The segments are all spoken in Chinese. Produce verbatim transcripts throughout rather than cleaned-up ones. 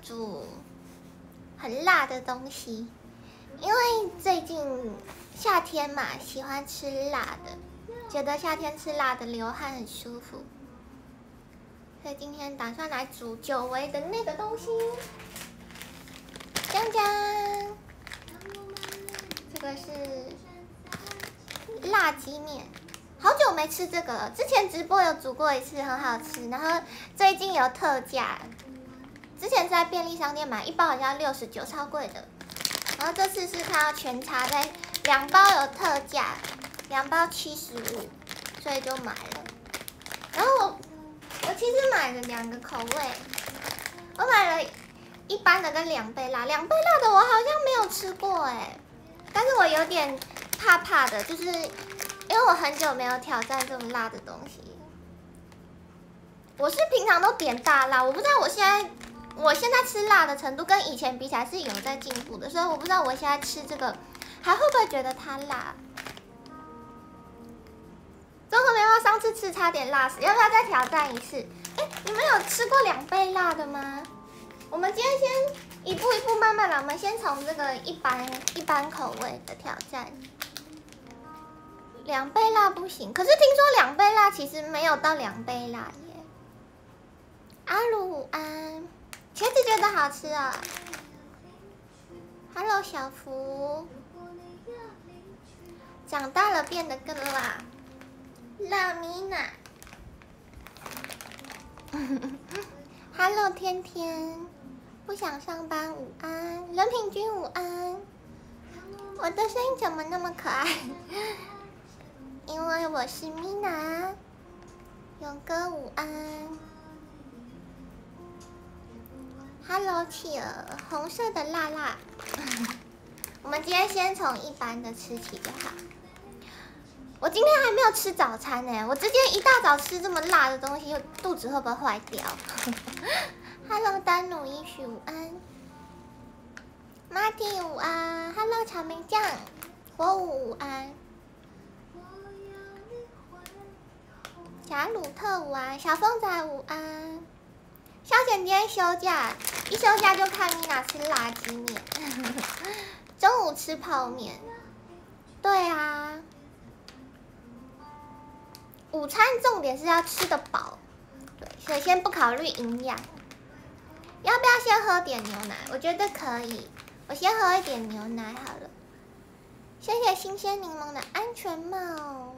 煮很辣的东西，因为最近夏天嘛，喜欢吃辣的，觉得夏天吃辣的流汗很舒服，所以今天打算来煮久违的那个东西。江江，这个是辣鸡面。好久没吃这个了，之前直播有煮过一次，很好吃。然后最近有特价，之前在便利商店买一包好像六十九，超贵的。然后这次是看到全茶在两包有特价，两包七十五，所以就买了。然后我我其实买了两个口味，我买了一般的跟两倍辣，两倍辣的我好像没有吃过哎，但是我有点怕怕的，就是。因为我很久没有挑战这么辣的东西，我是平常都点大辣，我不知道我现在我现在吃辣的程度跟以前比起来是有在进步的，所以我不知道我现在吃这个还会不会觉得它辣。综合棉花上次吃差点辣死，要不要再挑战一次？哎，你们有吃过两倍辣的吗？我们今天先一步一步慢慢来，我们先从这个一般一般口味的挑战。两倍辣不行，可是听说两倍辣其实没有到两倍辣耶。阿鲁午安，茄子觉得好吃啊。Hello 小福，长大了变得更辣。辣米娜。Hello 天天，不想上班午安，任品君午安。我的声音怎么那么可爱？因为我是米娜，勇哥午安 ，Hello 企鹅，红色的辣辣，我们今天先从一般的吃起就好。我今天还没有吃早餐呢，我直接一大早吃这么辣的东西，肚子会不会坏掉？Hello 丹努伊许午安 ，Marty 午安 ，Hello 草莓酱，火舞午安。贾鲁特午安，小凤仔午安。小姐今天休假，一休假就看米娜吃辣鸡面，中午吃泡面。对啊，午餐重点是要吃得饱，对，所以先不考虑营养。要不要先喝点牛奶？我觉得可以，我先喝一点牛奶好了。谢谢新鲜柠檬的安全帽。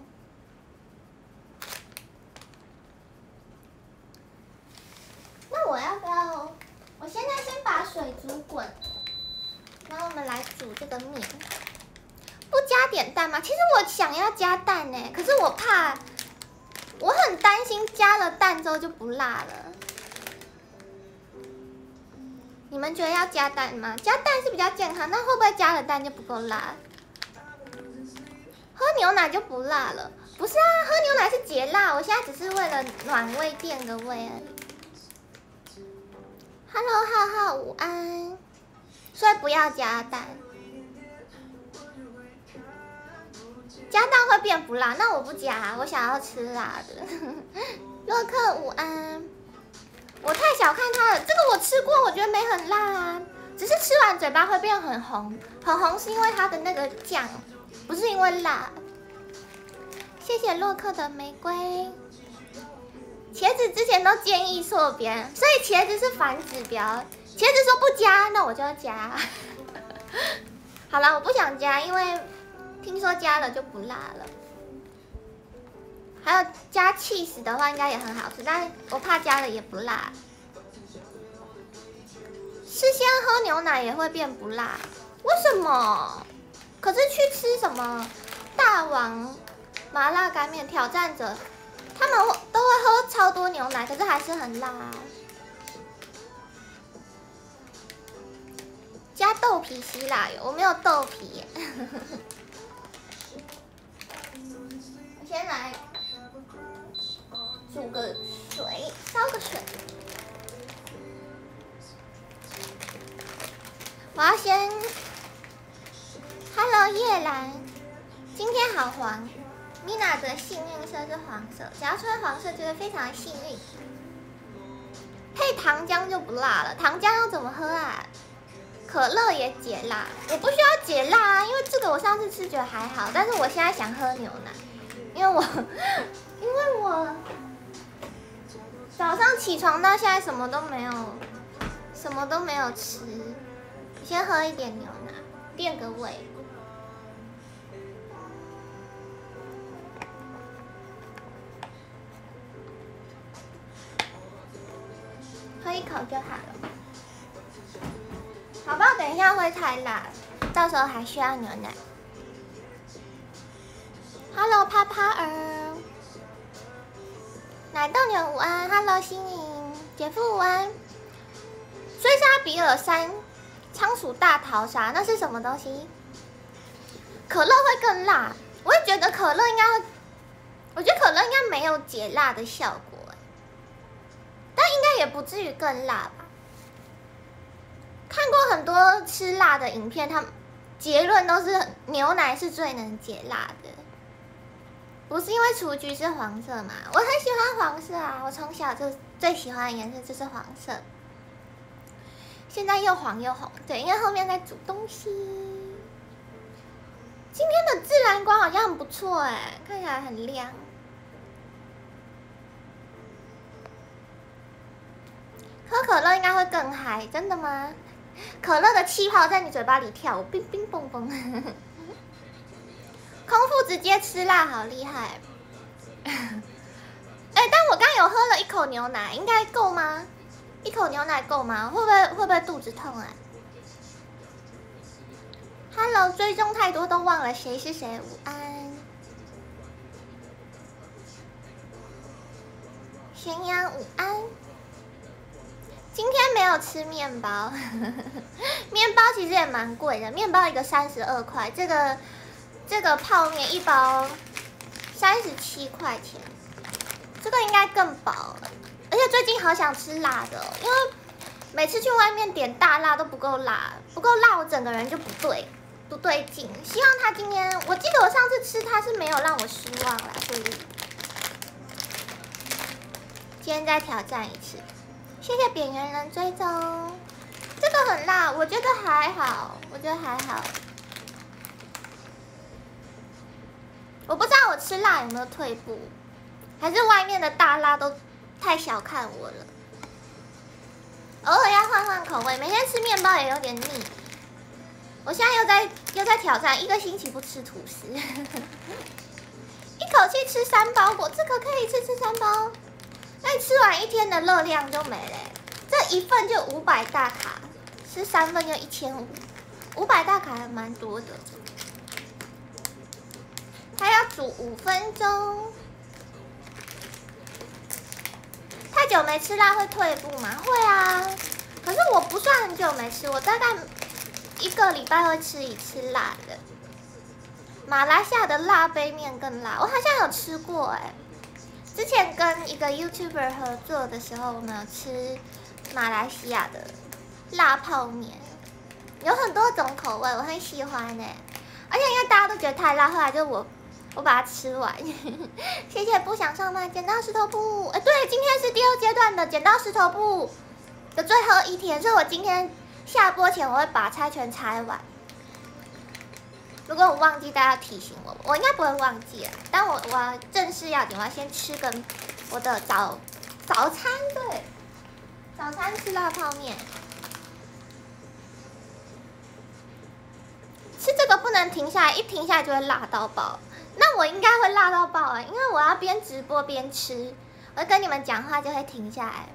那我要不要？我现在先把水煮滚，然后我们来煮这个面。不加点蛋吗？其实我想要加蛋呢，可是我怕，我很担心加了蛋之后就不辣了。你们觉得要加蛋吗？加蛋是比较健康，但会不会加了蛋就不够辣？喝牛奶就不辣了？不是啊，喝牛奶是解辣，我现在只是为了暖胃垫个胃而已。Hello， 浩浩午安。所以不要加蛋，加蛋会变不辣。那我不加，我想要吃辣的。洛克午安。我太小看它了，这个我吃过，我觉得没很辣啊，只是吃完嘴巴会变很红，很红是因为它的那个酱，不是因为辣。谢谢洛克的玫瑰。茄子之前都建议错边，所以茄子是反指标。茄子说不加，那我就要加。好了，我不想加，因为听说加了就不辣了。还有加 cheese 的话，应该也很好吃，但我怕加了也不辣。事先喝牛奶也会变不辣，为什么？可是去吃什么大王麻辣干面挑战者，他们都会喝超多牛奶，可是还是很辣啊。加豆皮希腊油，我没有豆皮耶。我先来煮个水，烧个水。我要先 ，Hello 叶兰，今天好黄。米娜的幸运色是黄色，只要穿黄色就会非常幸运。 配糖浆就不辣了，糖浆要怎么喝啊？可乐也解辣，我不需要解辣啊，因为这个我上次吃觉得还好，但是我现在想喝牛奶，因为我因为我早上起床到现在什么都没有，什么都没有吃，先喝一点牛奶垫个胃。喝一口就好了，好不好？等一下会太辣，到时候还需要牛奶。Hello， 趴趴儿，奶豆牛午安 ，Hello， 心莹，姐夫午安。追杀比尔山仓鼠大逃杀，那是什么东西？可乐会更辣，我也觉得可乐应该会，我觉得可乐应该没有解辣的效果。但应该也不至于更辣吧？看过很多吃辣的影片，他们结论都是牛奶是最能解辣的。不是因为雏菊是黄色嘛？我很喜欢黄色啊，我从小就最喜欢的颜色就是黄色。现在又黄又红，对，因为后面在煮东西。今天的自然光好像很不错哎，看起来很亮。喝可乐应该会更嗨，真的吗？可乐的气泡在你嘴巴里跳，冰冰蹦蹦。空腹直接吃辣，好厉害！哎、欸，但我刚有喝了一口牛奶，应该够吗？一口牛奶够吗？会不会会不会肚子痛啊 ？Hello， 追踪太多都忘了谁是谁，午安。咸阳午安。今天没有吃面包，面包其实也蛮贵的，面包一个三十二块，这个这个泡面一包三十七块钱，这个应该更饱了。而且最近好想吃辣的、哦，因为每次去外面点大辣都不够辣，不够辣我整个人就不对不对劲。希望他今天，我记得我上次吃他是没有让我失望啦，所以今天再挑战一次。谢谢扁圆人追踪，这个很辣，我觉得还好，我觉得还好。我不知道我吃辣有没有退步，还是外面的大辣都太小看我了。偶尔要换换口味，每天吃面包也有点腻。我现在又在又在挑战一个星期不吃吐司，一口气吃三包果，这个可以一次吃三包。那你吃完一天的热量就没了，这一份就五百大卡，吃三份就一千五，五百大卡还蛮多的。它要煮五分钟，太久没吃辣会退步吗？会啊，可是我不算很久没吃，我大概一个礼拜会吃一次辣的。马来西亚的辣杯面更辣，我好像有吃过哎、欸。之前跟一个 YouTuber 合作的时候，我们有吃马来西亚的辣泡面，有很多种口味，我很喜欢哎、欸。而且因为大家都觉得太辣，后来就我我把它吃完。谢谢不想上麦，剪刀石头布。哎、欸，对，今天是第二阶段的剪刀石头布的最后一天，所以我今天下播前我会把猜拳猜完。如果我忘记，大家提醒我，我应该不会忘记啊。但我我正式要点，我要先吃个我的早早餐，对，早餐吃辣泡面。吃这个不能停下来，一停下来就会辣到爆。那我应该会辣到爆啊，因为我要边直播边吃，我跟你们讲话就会停下来。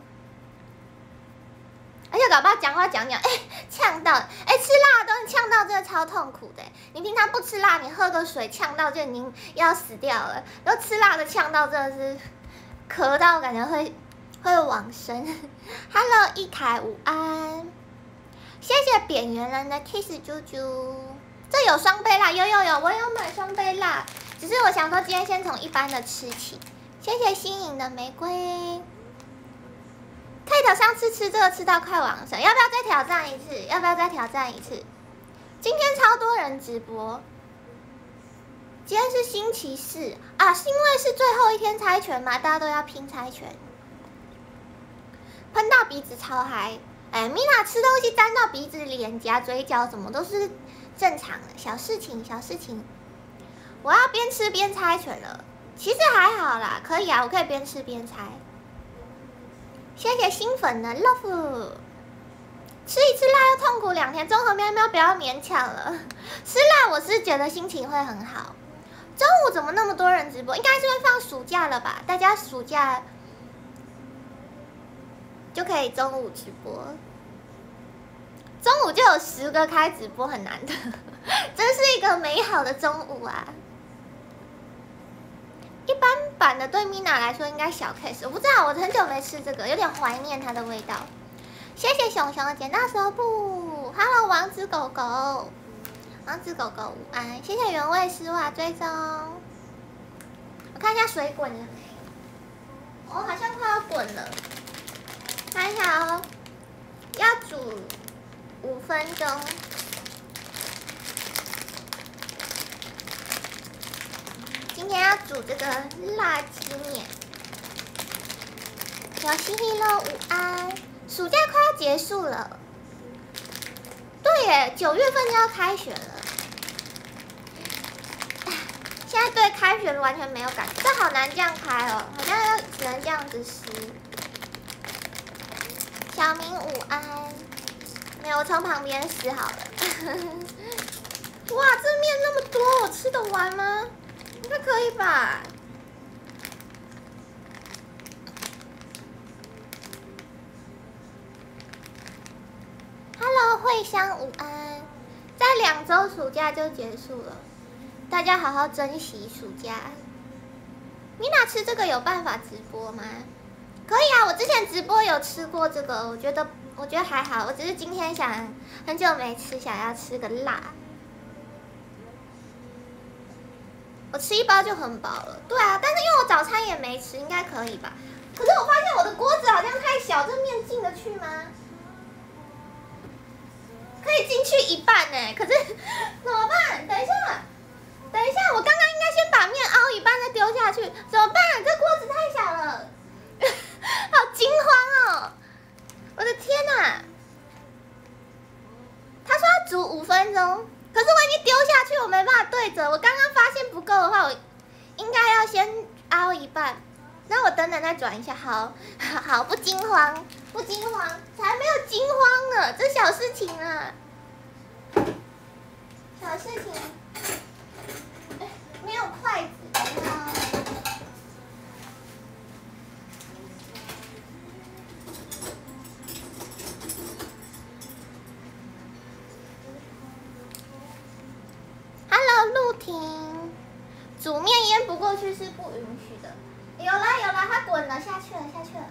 而且搞不好讲话讲讲，哎、欸，呛到，哎、欸，吃辣的东西呛到真的超痛苦的。你平常不吃辣，你喝个水呛到就已经要死掉了，然后吃辣的呛到真的是咳到感觉会会往生。Hello， 一凯午安，谢谢扁圆人的 kiss 啾啾，这有双倍辣，有有有，我有买双倍辣，只是我想说今天先从一般的吃起。谢谢新颖的玫瑰。Kate 上次吃这个吃到快往生，要不要再挑战一次？要不要再挑战一次？今天超多人直播，今天是星期四啊，是因为是最后一天猜拳嘛，大家都要拼猜拳。 喷到鼻子超嗨。哎，米娜吃东西沾到鼻子、脸颊、嘴角，什么都是正常的，小事情，小事情。我要边吃边猜拳了，其实还好啦，可以啊，我可以边吃边猜。谢谢新粉的 love。吃一次辣又痛苦两天，综合喵喵不要勉强了。吃辣我是觉得心情会很好。中午怎么那么多人直播？应该是会放暑假了吧？大家暑假就可以中午直播，中午就有十个开直播，很难的，真是一个美好的中午啊！一般版的对 Mina 来说应该小 case， 我不知道，我很久没吃这个，有点怀念它的味道。谢谢熊熊的剪刀手布 ，Hello 王子狗狗，王子狗狗午安，谢谢原味丝袜追踪。我看一下水滚了没？哦，好像快要滚了。看一下哦，要煮五分钟。今天要煮这个辣鸡面。小西西喽，午安。暑假快要结束了，对耶，九月份就要开学了。现在对开学完全没有感觉，这好难这样开哦，好像要只能这样子撕。小明午安，没有，我从旁边撕好了。哇，这面那么多，我吃得完吗？应该可以吧。Hello， 慧香午安，在两周暑假就结束了，大家好好珍惜暑假。米娜吃这个有办法直播吗？可以啊，我之前直播有吃过这个，我觉得我觉得还好，我只是今天想很久没吃，想要吃个辣。我吃一包就很饱了，对啊，但是因为我早餐也没吃，应该可以吧？可是我发现我的锅子好像太小，这面进得去吗？可以进去一半呢，可是怎么办？等一下，等一下，我刚刚应该先把面凹一半再丢下去，怎么办？这锅子太小了，好惊慌哦！我的天哪！他说要煮五分钟，可是我已经丢下去，我没办法对折。我刚刚发现不够的话，我应该要先凹一半。那我等等再转一下，好，好，不惊慌，不惊慌，才没有惊慌呢，这小事情啊，小事情，没有筷子，等一下哦。Hello， 陆婷，煮面淹不过去是不允许的。有啦有啦，它滚了，下去了下去了。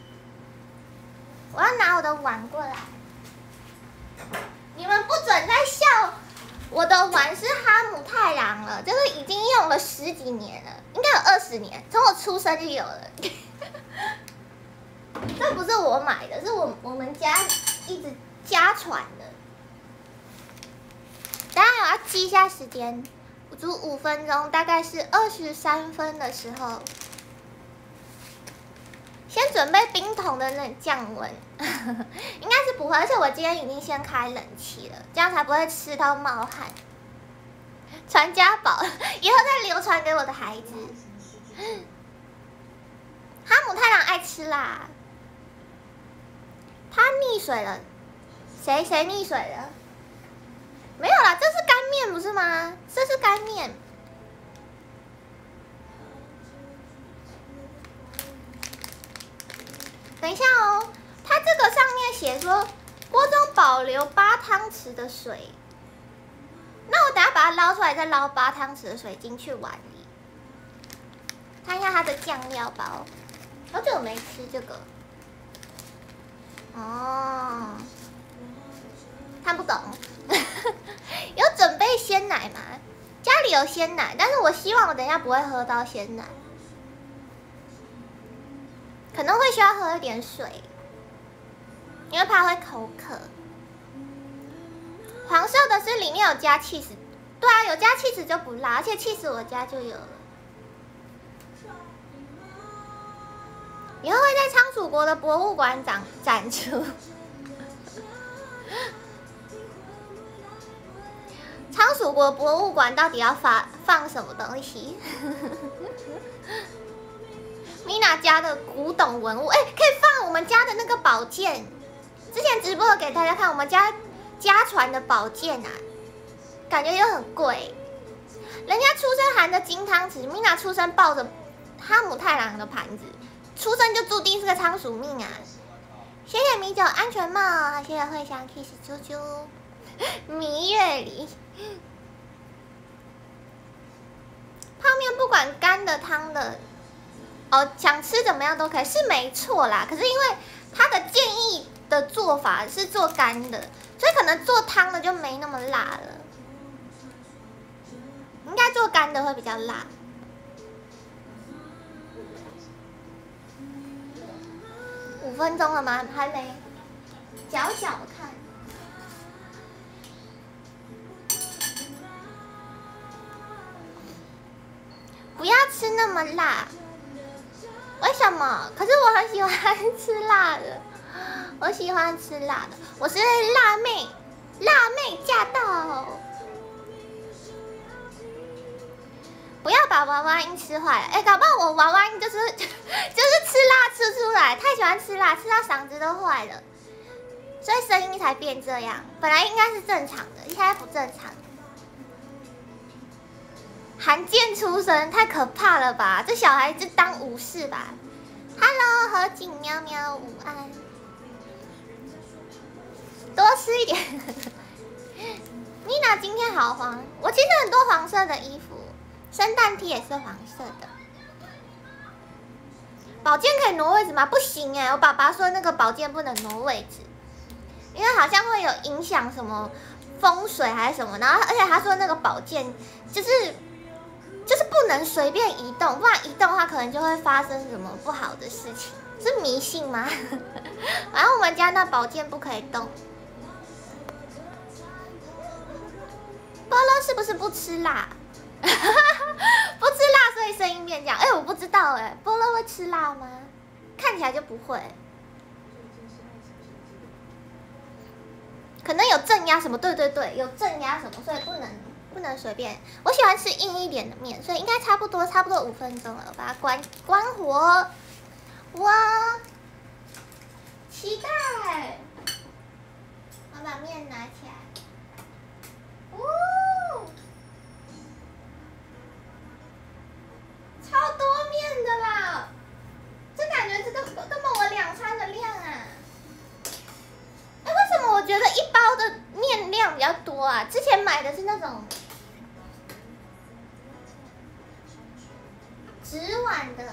我要拿我的碗过来。你们不准再笑，我的碗是哈姆太郎了，这个已经用了十几年了，应该有二十年，从我出生就有了。这不是我买的，是我我们家一直家传的。当然我要记一下时间，我煮五分钟，大概是二十三分的时候。先准备冰桶的冷降温，应该是不会，而且我今天已经先开冷气了，这样才不会吃到冒汗。传家宝，以后再流传给我的孩子。哈姆太郎爱吃辣，他溺水了，谁谁溺水了？没有啦，这是干面不是吗？这是干面。等一下哦，它这个上面写说锅中保留八汤匙的水，那我等下把它捞出来，再捞八汤匙的水进去碗里。看一下它的酱料包，好久没吃这个。哦，看不懂。有准备鲜奶吗？家里有鲜奶，但是我希望我等一下不会喝到鲜奶。可能会需要喝一点水，因为怕会口渴。黄色的是里面有加起司，对啊，有加起司就不辣，而且起司我家就有了。 以后会在仓鼠国的博物馆展展出。仓鼠国博物馆到底要发放什么东西？Mina 家的古董文物，哎、欸，可以放我们家的那个宝剑。之前直播有给大家看我们家家传的宝剑啊，感觉又很贵。人家出生含着金汤匙 ，Mina 出生抱着哈姆太郎的盘子，出生就注定是个仓鼠命啊！谢谢米酒安全帽，谢谢慧香 kiss 啾啾，蜜月里。泡面不管干的汤的，哦，想吃怎么样都可以，是没错啦。可是因为他的建议的做法是做干的，所以可能做汤的就没那么辣了。应该做干的会比较辣。五分钟了吗？还没，搅搅看。不要吃那么辣，为什么？可是我很喜欢吃辣的，我喜欢吃辣的，我是辣妹，辣妹驾到！不要把娃娃音吃坏了，哎、欸，搞不好我娃娃音就是就是吃辣吃出来，太喜欢吃辣，吃到嗓子都坏了，所以声音才变这样。本来应该是正常的，现在不正常。罕见出生，太可怕了吧！这小孩子当武士吧 ？Hello， 何景喵喵，午安。多吃一点。Mina 今天好黄，我其实很多黄色的衣服，圣诞 T 也是黄色的。宝剑可以挪位置吗？不行哎，我爸爸说那个宝剑不能挪位置，因为好像会有影响什么风水还是什么。然后而且他说那个宝剑就是。就是不能随便移动，不然移动的话可能就会发生什么不好的事情，是迷信吗？然后我们家那宝剑不可以动。菠萝是不是不吃辣？不吃辣所以声音变这样？哎、欸，我不知道哎、欸，菠萝会吃辣吗？看起来就不会，可能有镇压什么？对对对，有镇压什么，所以不能。不能随便，我喜欢吃硬一点的面，所以应该差不多，差不多五分钟了，我把它关关火。哇，期待！我把面拿起来。哦，超多面的啦！这感觉这个根本我两餐的量啊！哎，为什么我觉得一包的面量比较多啊？之前买的是那种。纸碗的，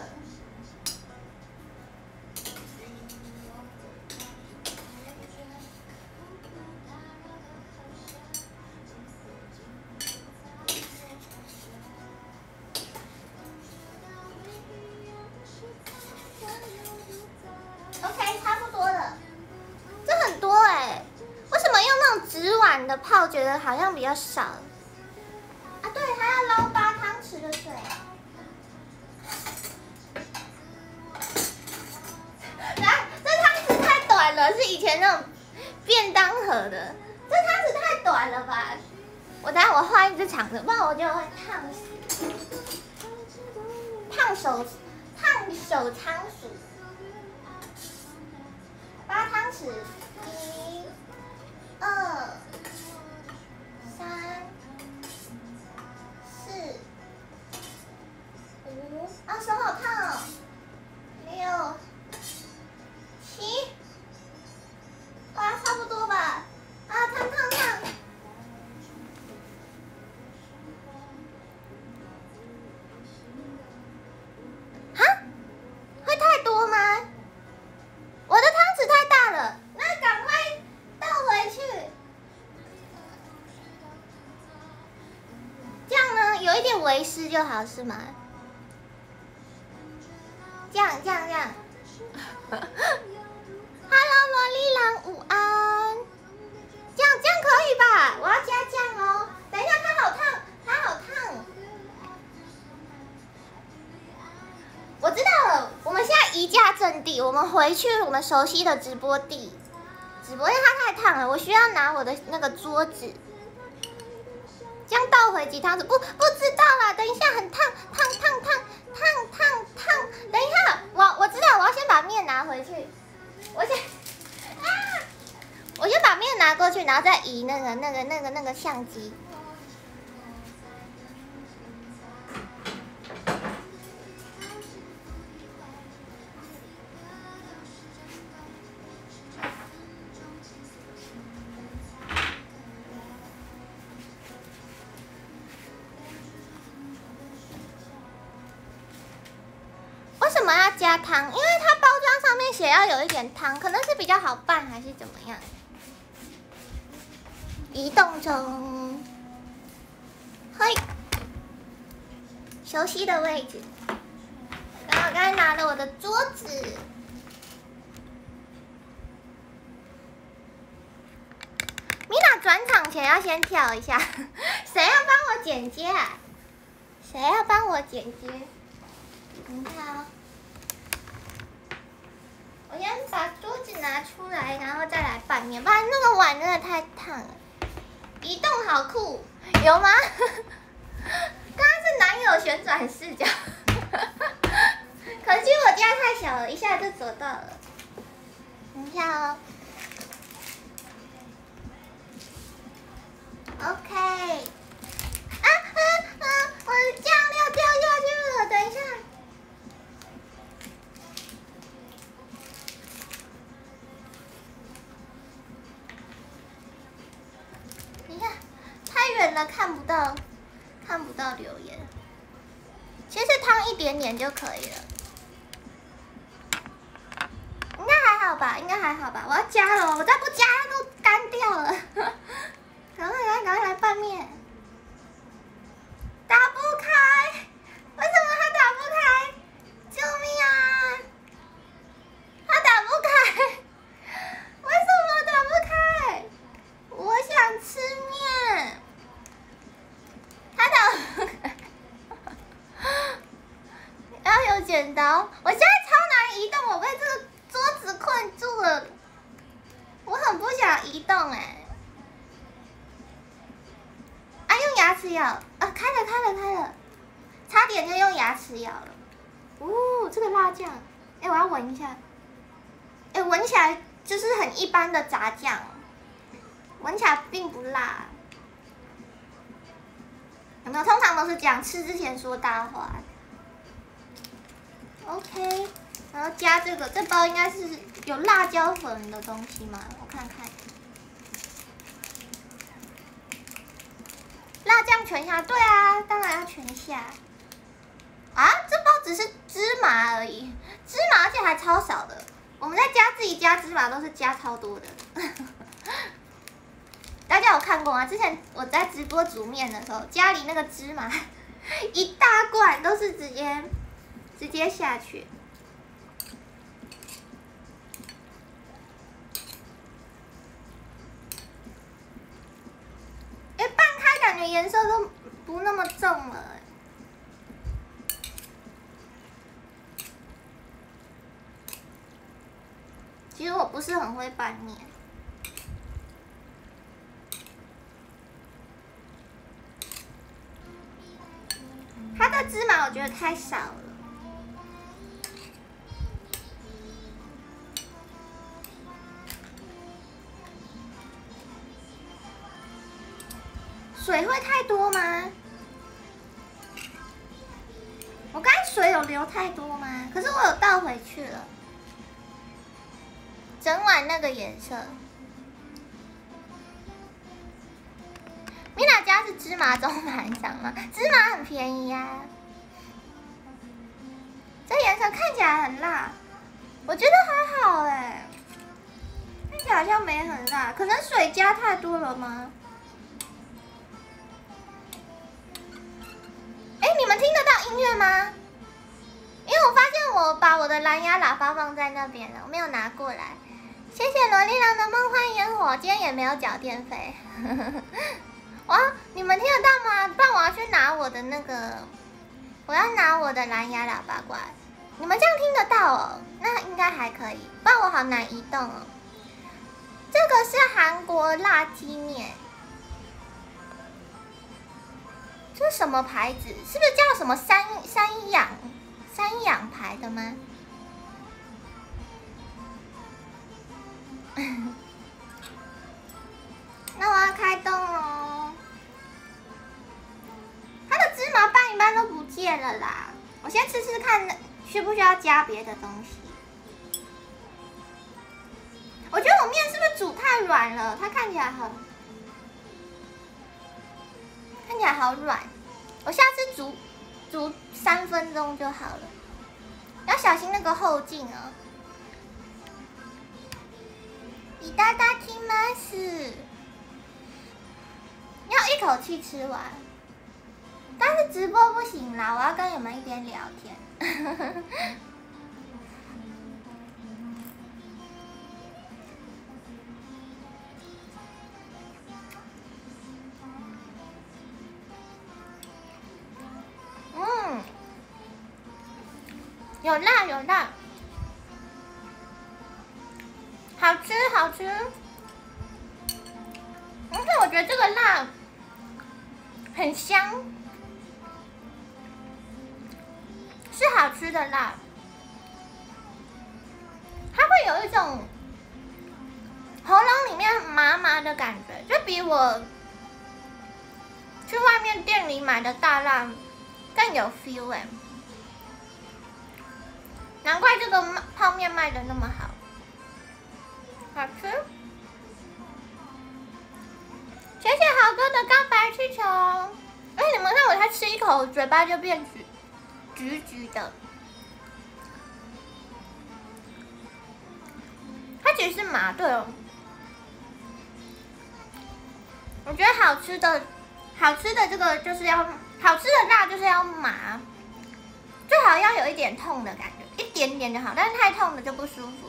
的泡觉得好像比较少啊，对，还要捞八汤匙的水。来，这汤匙太短了，是以前那种便当盒的，这汤匙太短了吧？我等下我换一只长的，不然我就会烫死。烫手，烫手仓鼠。八汤匙，一、二。三、四、五，啊，手好烫哦！六、七，哇，差不多吧？啊，烫烫烫！哈？会太多吗？我的汤匙太大了，那赶快倒回去。这样呢，有一点微湿就好，是吗？这样，这样，这样。Hello， 萝莉郎，午安。这样，这样可以吧？我要加酱哦。等一下，它好烫，它好烫。我知道了，我们现在移驾正地，我们回去我们熟悉的直播地。直播因为它太烫了，我需要拿我的那个桌子。这样倒回几汤匙？不，不知道啦。等一下，很烫，烫烫烫烫烫烫。等一下，我我知道，我要先把面拿回去。我先啊，我先把面拿过去，然后再移那个那个那个那个相机。为什么要加汤？因为它包装上面写要有一点汤，可能是比较好拌还是怎么样？移动中，嘿，熟悉的位置。然后我刚才拿了我的桌子，米娜转场前要先跳一下，谁要帮我剪接啊？谁要帮我剪接？你看哦。我先把桌子拿出来，然后再来拌面，不然那个碗真的太烫了。移动好酷，有吗？刚刚是男友旋转视角，可惜我家太小了，一下就走到了。你看哦 ，OK。啊啊啊！我的酱料掉下去了，等一下。你看，太远了，看不到，看不到留言。其实烫一点点就可以了，应该还好吧？应该还好吧？我要加了，我再不加它都干掉了。赶快来，赶快来拌面。打不开，为什么它打不开？救命啊！它打不开，为什么打不开？我想吃面，他的要有剪刀，我现在超难移动，我被这个桌子困住了，我很不想移动哎、欸。啊，用牙齿咬啊，开了开了开了，差点就用牙齿咬了。哦，这个辣酱，哎、欸，我要闻一下，哎、欸，闻起来就是很一般的炸酱。闻起来并不辣，有没有？通常都是这样，吃之前说大话。OK， 然后加这个，这包应该是有辣椒粉的东西吗？我看看。辣酱全下，对啊，当然要全下。啊，这包只是芝麻而已，芝麻而且还超少的。我们在家自己加芝麻都是加超多的。大家有看过吗？之前我在直播煮面的时候，家里那个芝麻一大罐都是直接直接下去。哎，拌开感觉颜色都不那么重了。其实我不是很会拌面。它的芝麻我觉得太少了，水会太多吗？我刚才水有流太多吗？可是我有倒回去了，整碗那个颜色。米娜家是芝麻中盘商吗？芝麻很便宜呀、啊。这颜色看起来很辣，我觉得还好哎，看起来好像没很辣，可能水加太多了吗？哎，你们听得到音乐吗？因为我发现我把我的蓝牙喇叭放在那边了，我没有拿过来。谢谢萝莉郎的梦幻烟火，今天也没有缴电费。哇，你们听得到吗？不然我要去拿我的那个，我要拿我的蓝牙喇叭过来。 你们这样听得到哦？那应该还可以，不然我好难移动哦。这个是韩国辣鸡面，这是什么牌子？是不是叫什么三三养三养牌的吗？那我要开动哦。它的芝麻拌一半都不见了啦，我先吃吃看，需不需要加别的东西？我觉得我面是不是煮太软了？它看起来很，看起来好软。我下次煮煮三分钟就好了，要小心那个后劲哦。いただきます。要一口气吃完，但是直播不行啦，我要跟你们一边聊天。嗯，有辣有辣，好吃好吃。而且我觉得这个辣很香，是好吃的辣。它会有一种喉咙里面麻麻的感觉，就比我去外面店里买的大辣更有 feel 哎，难怪这个泡面卖的那么好，好吃。谢谢豪哥的告白气球。哎，你们看我才吃一口，嘴巴就变橘橘橘的。它其实是麻，对哦。我觉得好吃的，好吃的这个就是要好吃的辣就是要麻，最好要有一点痛的感觉，一点点就好，但是太痛了就不舒服。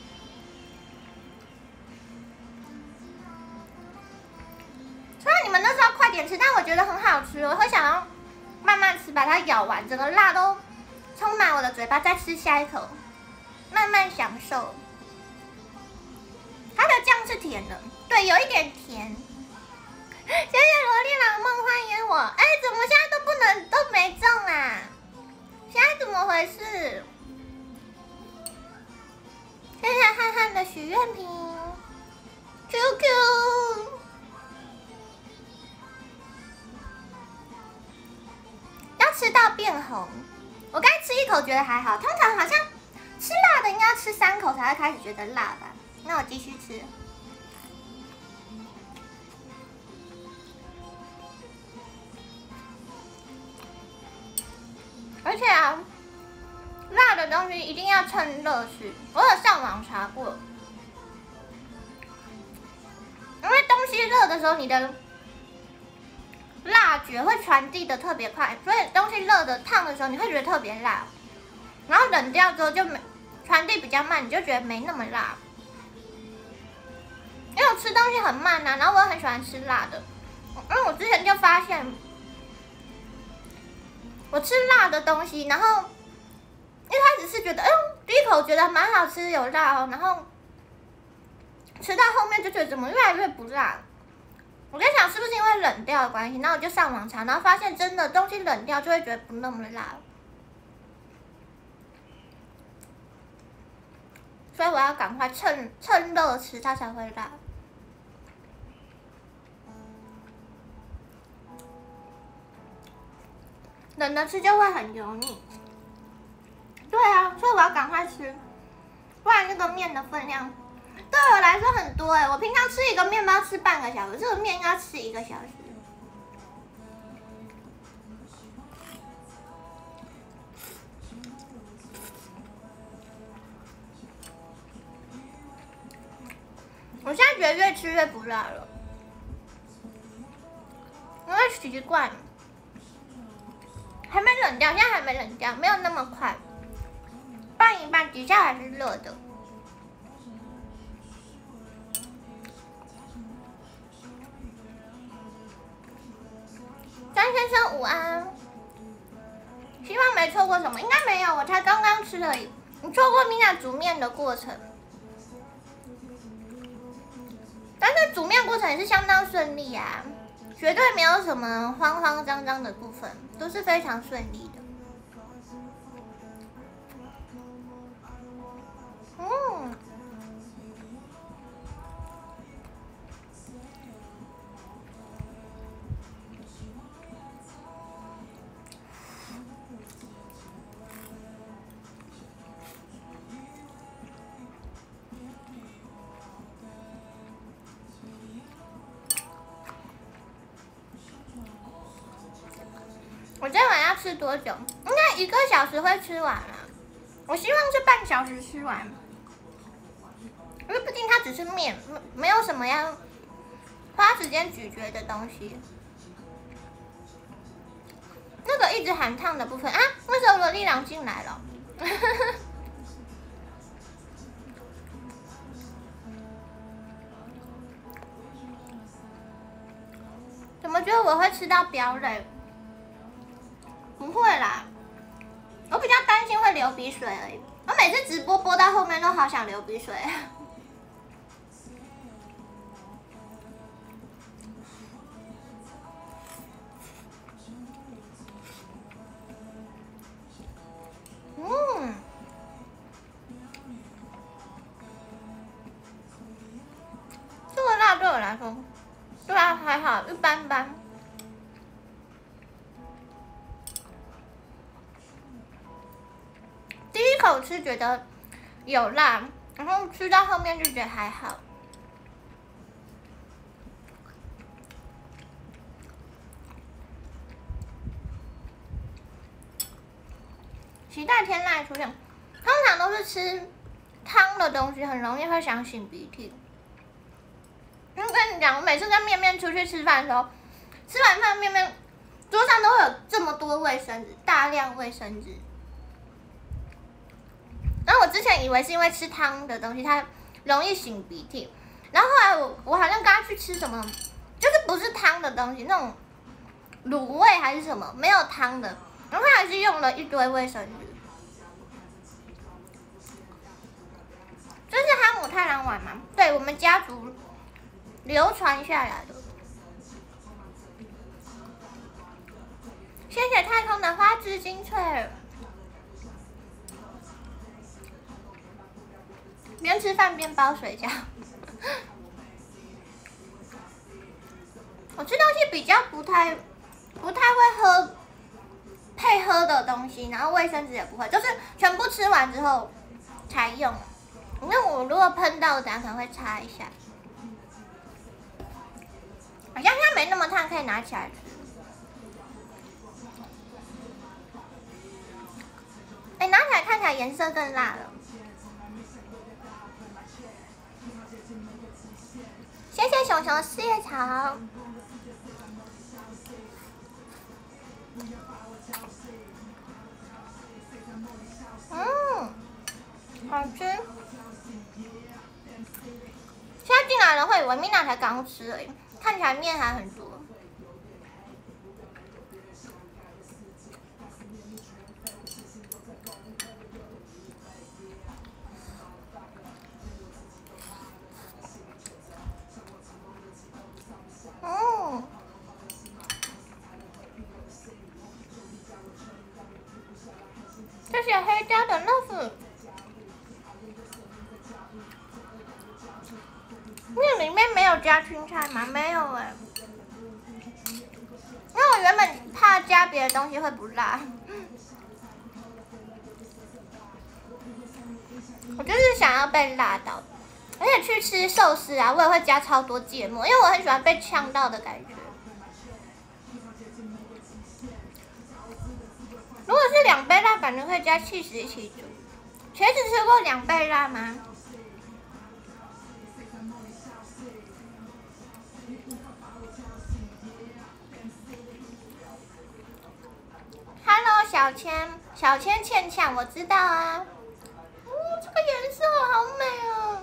虽然你们都知道快点吃，但我觉得很好吃，我会想要慢慢吃，把它咬完，整个辣都充满我的嘴巴，再吃下一口，慢慢享受。它的酱是甜的，对，有一点甜。谢谢萝莉老梦欢迎我，哎，怎么现在都不能都没中啊？现在怎么回事？谢谢汉汉的许愿瓶 ，Q Q。要吃到变红，我刚吃一口觉得还好，通常好像吃辣的应该要吃三口才会开始觉得辣吧？那我继续吃。而且啊，辣的东西一定要趁热吃。我有上网查过，因为东西热的时候，你的辣觉会传递的特别快，所以东西热的烫的时候，你会觉得特别辣。然后冷掉之后就没传递比较慢，你就觉得没那么辣。因为我吃东西很慢啊，然后我又很喜欢吃辣的，因为我之前就发现。我吃辣的东西，然后一开始是觉得，哎呦，第一口觉得蛮好吃，有辣哦，然后吃到后面就觉得怎么越来越不辣。我在想是不是因为冷掉的关系，然后我就上网查，然后发现真的东西冷掉就会觉得不那么辣，所以我要赶快趁趁热吃，它才会辣。冷的吃就会很油腻，对啊，所以我要赶快吃，不然这个面的分量对我来说很多哎。我平常吃一个面包吃半个小时，这个面应该吃一个小时。我现在觉得越吃越不辣了，因为习惯。还没冷掉，现在还没冷掉，没有那么快。拌一拌，底下还是热的。张先生午安， 希望没错过什么，应该没有，我才刚刚吃而已。你错过米娜煮面的过程，但是煮面过程也是相当顺利啊，绝对没有什么慌慌张张的部分，都是非常顺利的。嗯。我今天晚上要吃多久？应该一个小时会吃完啊。我希望是半小时吃完，因为毕竟它只是面，没有什么要花时间咀嚼的东西。那个一直喊烫的部分啊，为什么萝莉郎进来了？怎么觉得我会吃到飙泪？不会啦，我比较担心会流鼻水而已。我每次直播播到后面都好想流鼻水。嗯，这个辣对我来说，对啊，还好，一般般。第一口吃觉得有辣，然后吃到后面就觉得还好。期待天籁出现，通常都是吃汤的东西，很容易会想擤鼻涕。因为跟你讲，我每次跟面面出去吃饭的时候，吃完饭面面桌上都会有这么多卫生纸，大量卫生纸。然后我之前以为是因为吃汤的东西它容易擤鼻涕，然后后来我我好像跟他去吃什么，就是不是汤的东西，那种卤味还是什么，没有汤的，然后他还是用了一堆卫生纸。这是哈姆太郎碗吗？对，我们家族流传下来的。谢谢太空的花枝精粹。边吃饭边包水饺。我吃东西比较不太不太会喝配喝的东西，然后卫生纸也不会，就是全部吃完之后才用。因为我如果喷到，等下可能会擦一下。好像它没那么烫，可以拿起来吃。哎，拿起来看起来颜色更辣了。谢谢熊熊四叶草。嗯，好吃。现在进来人会以为米娜才刚吃而已，看起来面还很多。嗯，这是黑椒的豆腐。面里面没有加青菜吗？没有哎、欸，因为我原本怕加别的东西会不辣，我就是想要被辣到。而且去吃寿司啊，我也会加超多芥末，因为我很喜欢被呛到的感觉。如果是两倍辣，感觉会加起司一起煮。茄子吃过两倍辣吗？Hello， 小千，小千倩倩，我知道啊。哦，这个颜色好美哦。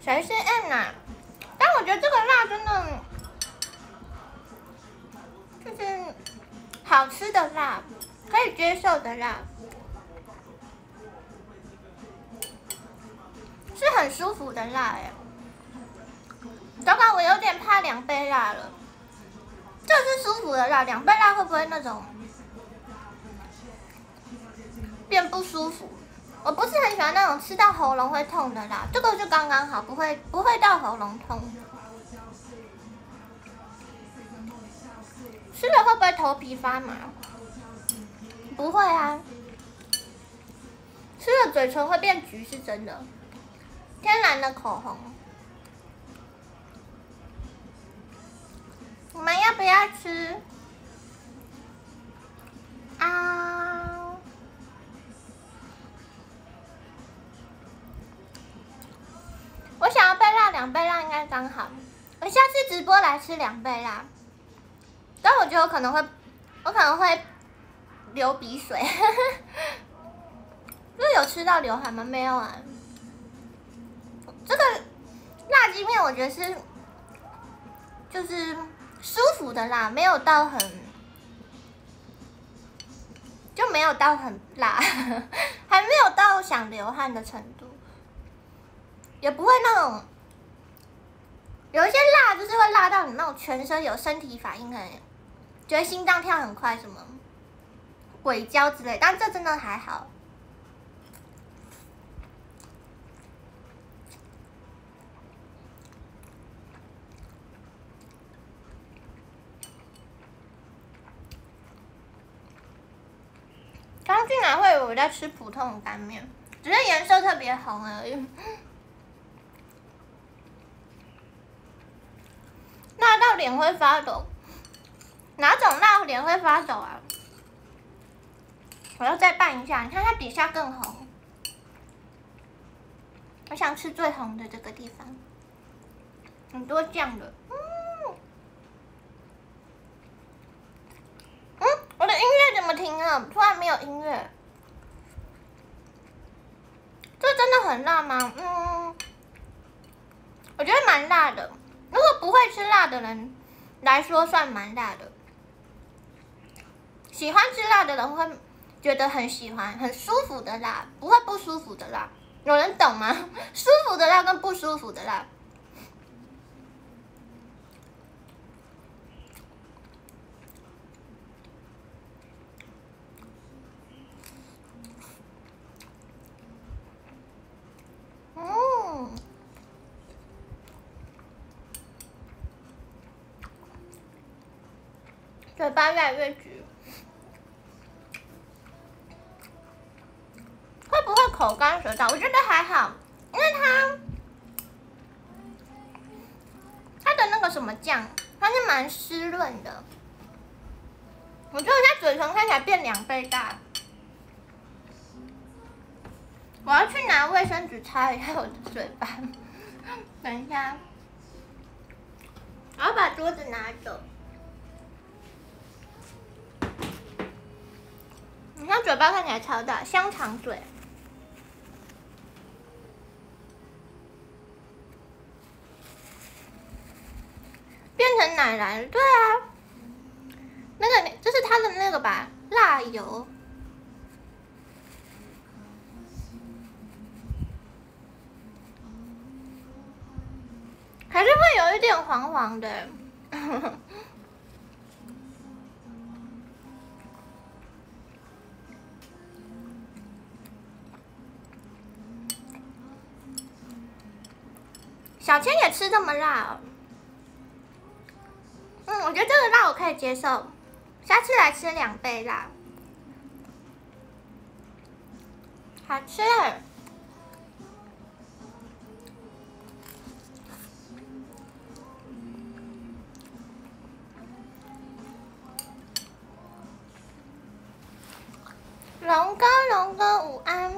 谁是 M 啊？但我觉得这个辣真的就是好吃的辣，可以接受的辣，是很舒服的辣哎。糟糕，我有点怕两倍辣了。这是舒服的辣，两倍辣会不会那种变不舒服？我不是很喜欢那种吃到喉咙会痛的辣，这个就刚刚好，不会不会到喉咙痛。吃了会不会头皮发麻？不会啊。吃了嘴唇会变橘是真的，天然的口红。你们要不要吃？啊！我想要倍辣，两倍辣应该刚好。我下次直播来吃两倍辣，但我觉得我可能会，我可能会流鼻水。就是有吃到流汗吗？没有啊。这个辣鸡面我觉得是，就是舒服的辣，没有到很，就没有到很辣，还没有到想流汗的程度，也不会那种，有一些辣就是会辣到你那种全身有身体反应，很觉得心脏跳很快，什么鬼叫之类，但这真的还好。刚进来会以为我在吃普通的干面，只是颜色特别红而已。辣到脸会发抖，哪种辣脸会发抖啊？我要再拌一下，你看它底下更红。我想吃最红的这个地方，很多酱的。嗯，嗯，我的音乐怎么停了？突然没有音乐。这真的很辣吗？嗯，我觉得蛮辣的。如果不会吃辣的人来说，算蛮辣的。喜欢吃辣的人会觉得很喜欢，很舒服的辣，不会不舒服的辣。有人懂吗？舒服的辣跟不舒服的辣。嗯，嘴巴越来越橘。会不会口干舌燥？我觉得还好，因为它它的那个什么酱，它是蛮湿润的。我觉得我现在嘴唇看起来变两倍大。我要去拿卫生纸擦一下我的嘴巴。等一下，我要把桌子拿走。你看嘴巴看起来超大，香肠嘴。变成奶奶了，对啊，那个这是它的那个吧，辣油，还是会有一点黄黄的。小千也吃这么辣哦。嗯，我觉得这个辣我可以接受，下次来吃两倍辣，好吃。龙哥，龙哥午安。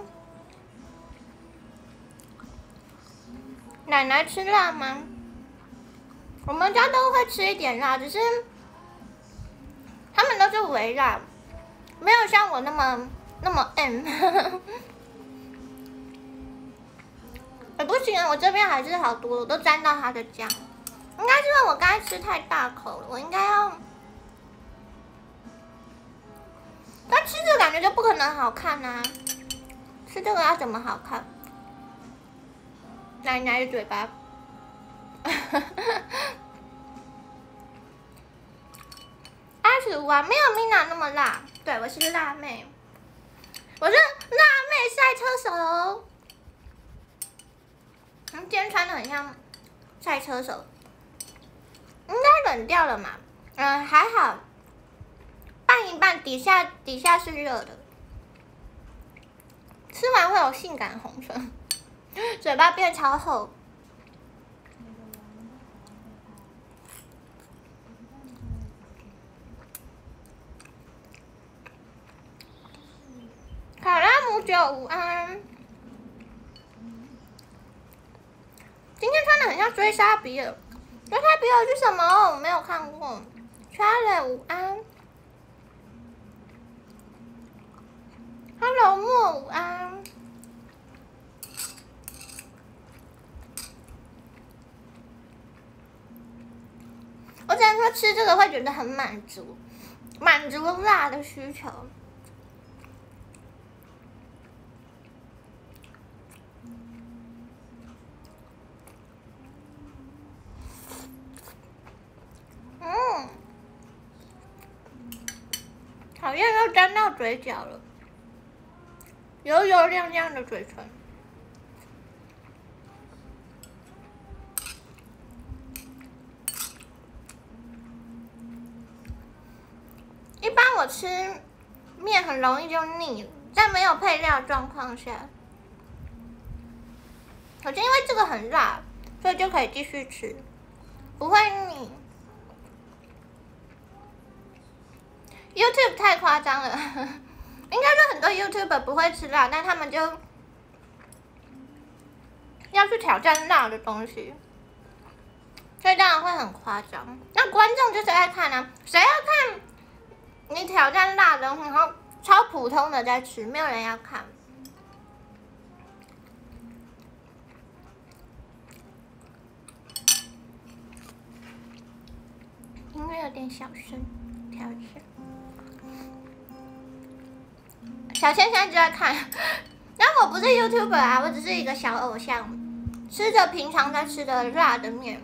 奶奶吃辣吗？我们家都会吃一点辣，只是他们都是微辣，没有像我那么那么 M。 欸、不行，我这边还是好多，我都沾到它的酱。应该是因为我刚才吃太大口了，我应该要。但吃这个感觉就不可能好看啊！吃这个要怎么好看？拿拿着嘴巴。二十五啊，没有 Mina 那么辣。对，我是辣妹，我是辣妹赛车手。嗯，今天穿的很像赛车手，应该冷掉了嘛？嗯，还好，拌一拌，底下底下是热的，吃完会有性感红唇，嘴巴变超厚。卡拉姆酒午安。今天穿的很像追杀比尔，追杀比尔是什么？我没有看过。Charlie 午安 ，Hello 莫午安。我只能说吃这个会觉得很满足，满足辣的需求。嗯，讨厌，又沾到嘴角了，油油亮亮的嘴唇。一般我吃面很容易就腻，在没有配料的状况下，可是因为这个很辣，所以就可以继续吃，不会腻。YouTube 太夸张了，应该说很多 YouTuber 不会吃辣，但他们就要去挑战辣的东西，所以当然会很夸张。那观众就是爱看啊，谁要看你挑战辣的，然后超普通的在吃，没有人要看。音乐有点小声，调一下。小千现在就在看，但我不是 YouTuber 啊，我只是一个小偶像，吃着平常在吃的辣的面。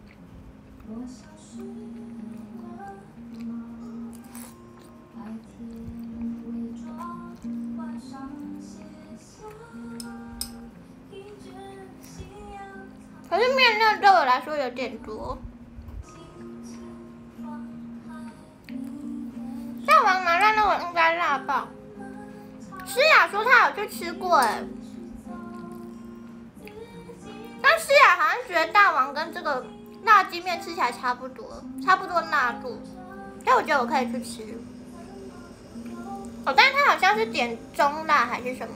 可是面量对我来说有点多。大王麻辣那我应该辣爆。诗雅说她有去吃过哎，但诗雅好像觉得大王跟这个辣鸡面吃起来差不多，差不多辣度，所以我觉得我可以去吃。哦，但是他好像是点中辣还是什么。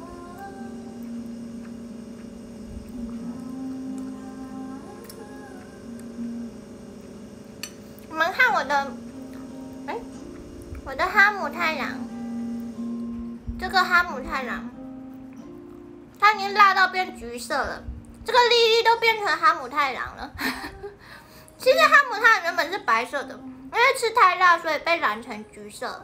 你们看我的，哎，我的哈姆太郎。这个哈姆太郎，它已经辣到变橘色了。这个粒粒都变成哈姆太郎了。其实哈姆太郎原本是白色的，因为吃太辣，所以被染成橘色。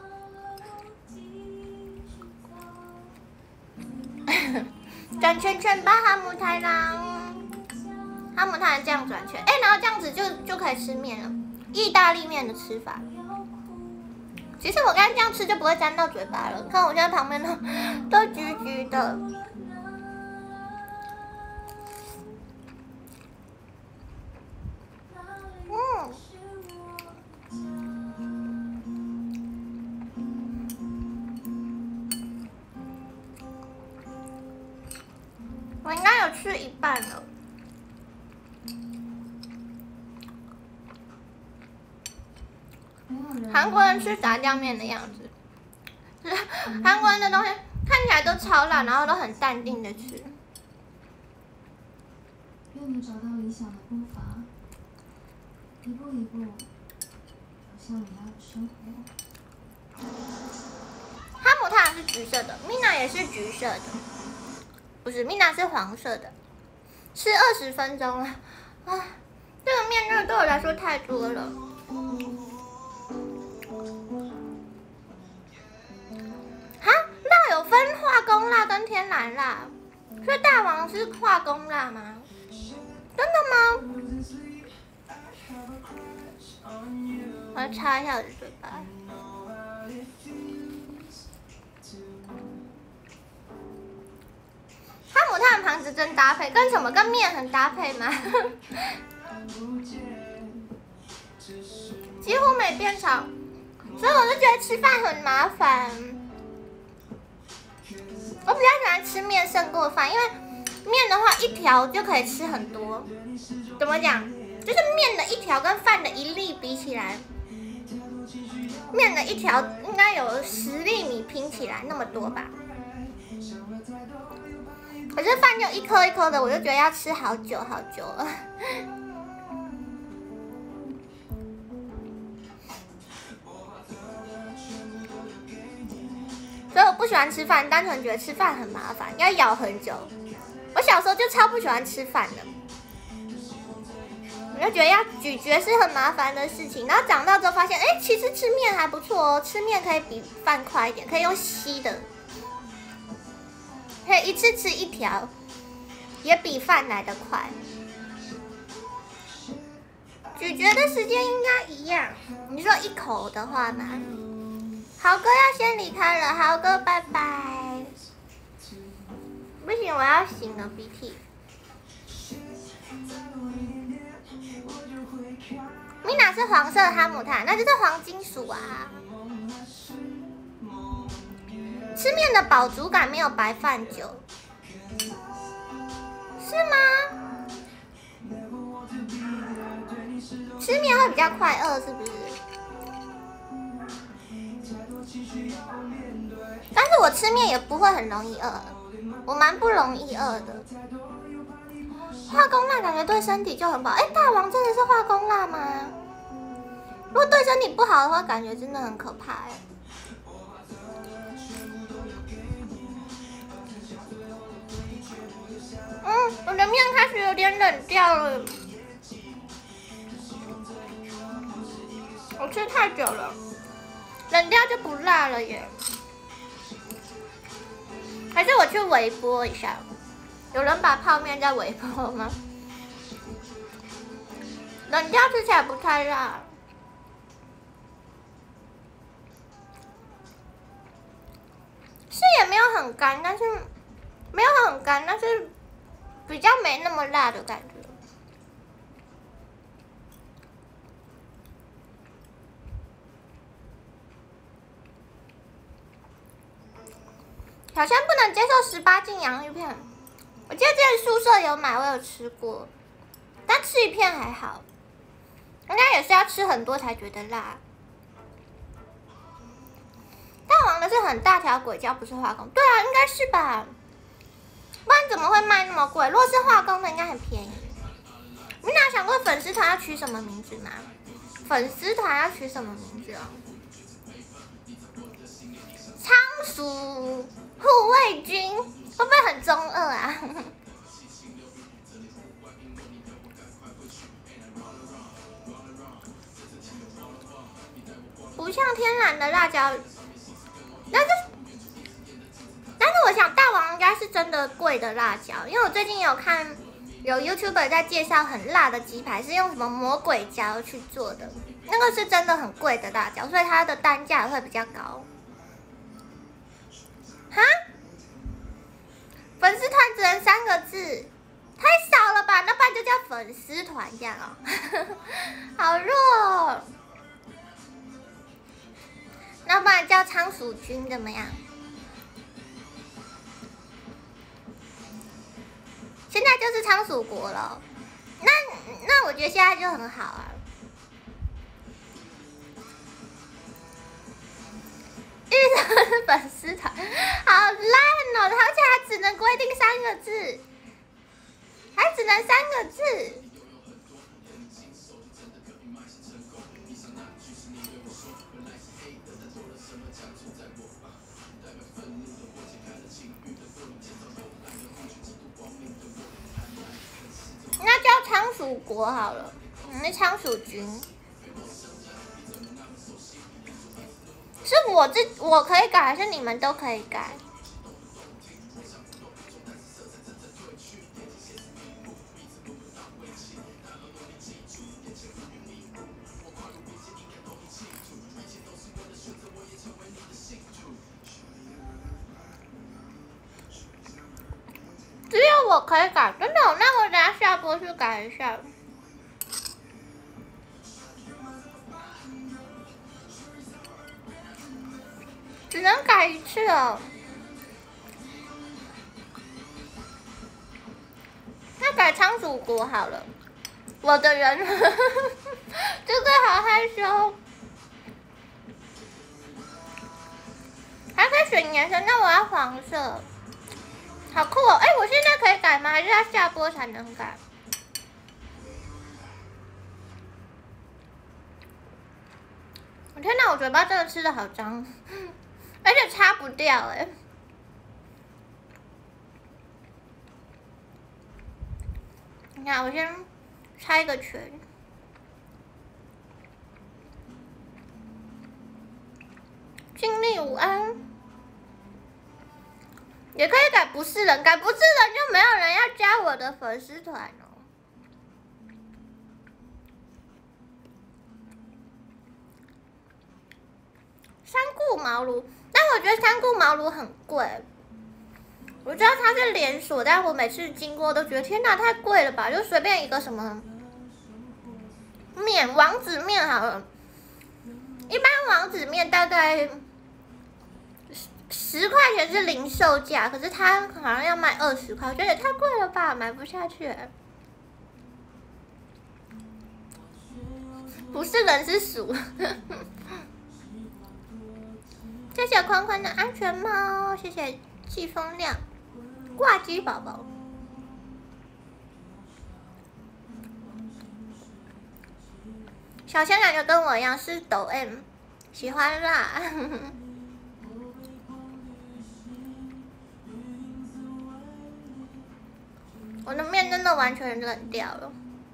转圈圈吧，哈姆太郎。哈姆太郎这样转圈，哎，然后这样子就就可以吃面了，意大利面的吃法。其实我刚才这样吃就不会沾到嘴巴了，看我现在旁边都都橘橘的。嗯，我应该有吃一半了。韩国人吃炸酱面的样子，就是韩国人的东西看起来都超辣，然后都很淡定的吃。 愿你找到理想的步伐，一步一步走向你要的生活。 哈姆太郎是橘色的 ，Mina 也是橘色的，不是 Mina 是黄色的。 吃二十分钟了，啊，这个面真的对我来说太多了。哈，辣有分化工辣跟天然辣，所以大王是化工辣吗？真的吗？我要擦一下我的嘴巴。哈姆太盘子真搭配，跟什么？跟面很搭配吗？几乎没变少，所以我就觉得吃饭很麻烦。我比较喜欢吃面胜过饭，因为面的话一条就可以吃很多。怎么讲？就是面的一条跟饭的一粒比起来，面的一条应该有十粒米拼起来那么多吧。可是饭就一颗一颗的，我就觉得要吃好久好久了。所以我不喜欢吃饭，单纯觉得吃饭很麻烦，要咬很久。我小时候就超不喜欢吃饭的，我就觉得要咀嚼是很麻烦的事情。然后长大之后发现，哎，其实吃面还不错哦，吃面可以比饭快一点，可以用吸的，可以一次吃一条，也比饭来得快。咀嚼的时间应该一样。你说一口的话吗？豪哥要先离开了，豪哥拜拜。不行，我要擤了鼻涕。米娜是黄色的哈姆太，那就是黄金鼠啊。吃面的饱足感没有白饭久，是吗？吃面会比较快饿，是不是？但是我吃面也不会很容易饿，我蛮不容易饿的。化工辣感觉对身体就很不好。哎，大王真的是化工辣吗？如果对身体不好的话，感觉真的很可怕哎。嗯，我的面开始有点冷掉了，我吃太久了，冷掉就不辣了耶。还是我去微波一下？有人把泡面在微波吗？冷掉吃起来不太辣，是也没有很干，但是没有很干，但是比较没那么辣的感觉。小仙不能接受十八禁洋芋片，我记得之前宿舍有买，我有吃过，但吃一片还好，应该也是要吃很多才觉得辣。大王的是很大条果胶，不是化工，对啊，应该是吧？不然怎么会卖那么贵？如果是化工的，应该很便宜。你哪想过粉丝团要取什么名字吗？粉丝团要取什么名字哦？仓鼠护卫军会不会很中二啊？不像天然的辣椒，但是但是我想大王应该是真的贵的辣椒，因为我最近有看有 YouTuber 在介绍很辣的鸡排是用什么魔鬼椒去做的，那个是真的很贵的辣椒，所以它的单价会比较高。哈？粉丝团只能三个字，太少了吧？那不然就叫粉丝团这样哦，好弱哦。那不然叫仓鼠军怎么样？现在就是仓鼠国了，那那我觉得现在就很好啊。预测是粉丝团，好烂哦！而且还只能规定三个字，还只能三个字。 鼠国好了，那仓鼠君是我自我可以改，还是你们都可以改？只有我可以改，真的？那我等下下播去改一下。只能改一次哦。那改仓鼠国好了。我的人，这个好害羞。还可以选颜色，那我要黄色。好酷哦！哎，我现在可以改吗？还是要下播才能改？我天哪，我嘴巴真的吃的好脏，而且擦不掉哎。你看，我先擦一个圈。尽力午安。也可以改不是人，改不是人就没有人要加我的粉丝团哦。三顾茅庐，但我觉得三顾茅庐很贵。我知道它是连锁，但我每次经过都觉得天哪，太贵了吧！就随便一个什么面，王子面好了，一般王子面大概十块钱是零售价，可是它好像要卖二十块，我觉得也太贵了吧，买不下去。不是人是鼠。谢谢宽宽的安全帽，谢谢季风亮，挂机宝宝。小仙感觉跟我一样是抖 M， 喜欢辣。我的面真的完全冷掉了。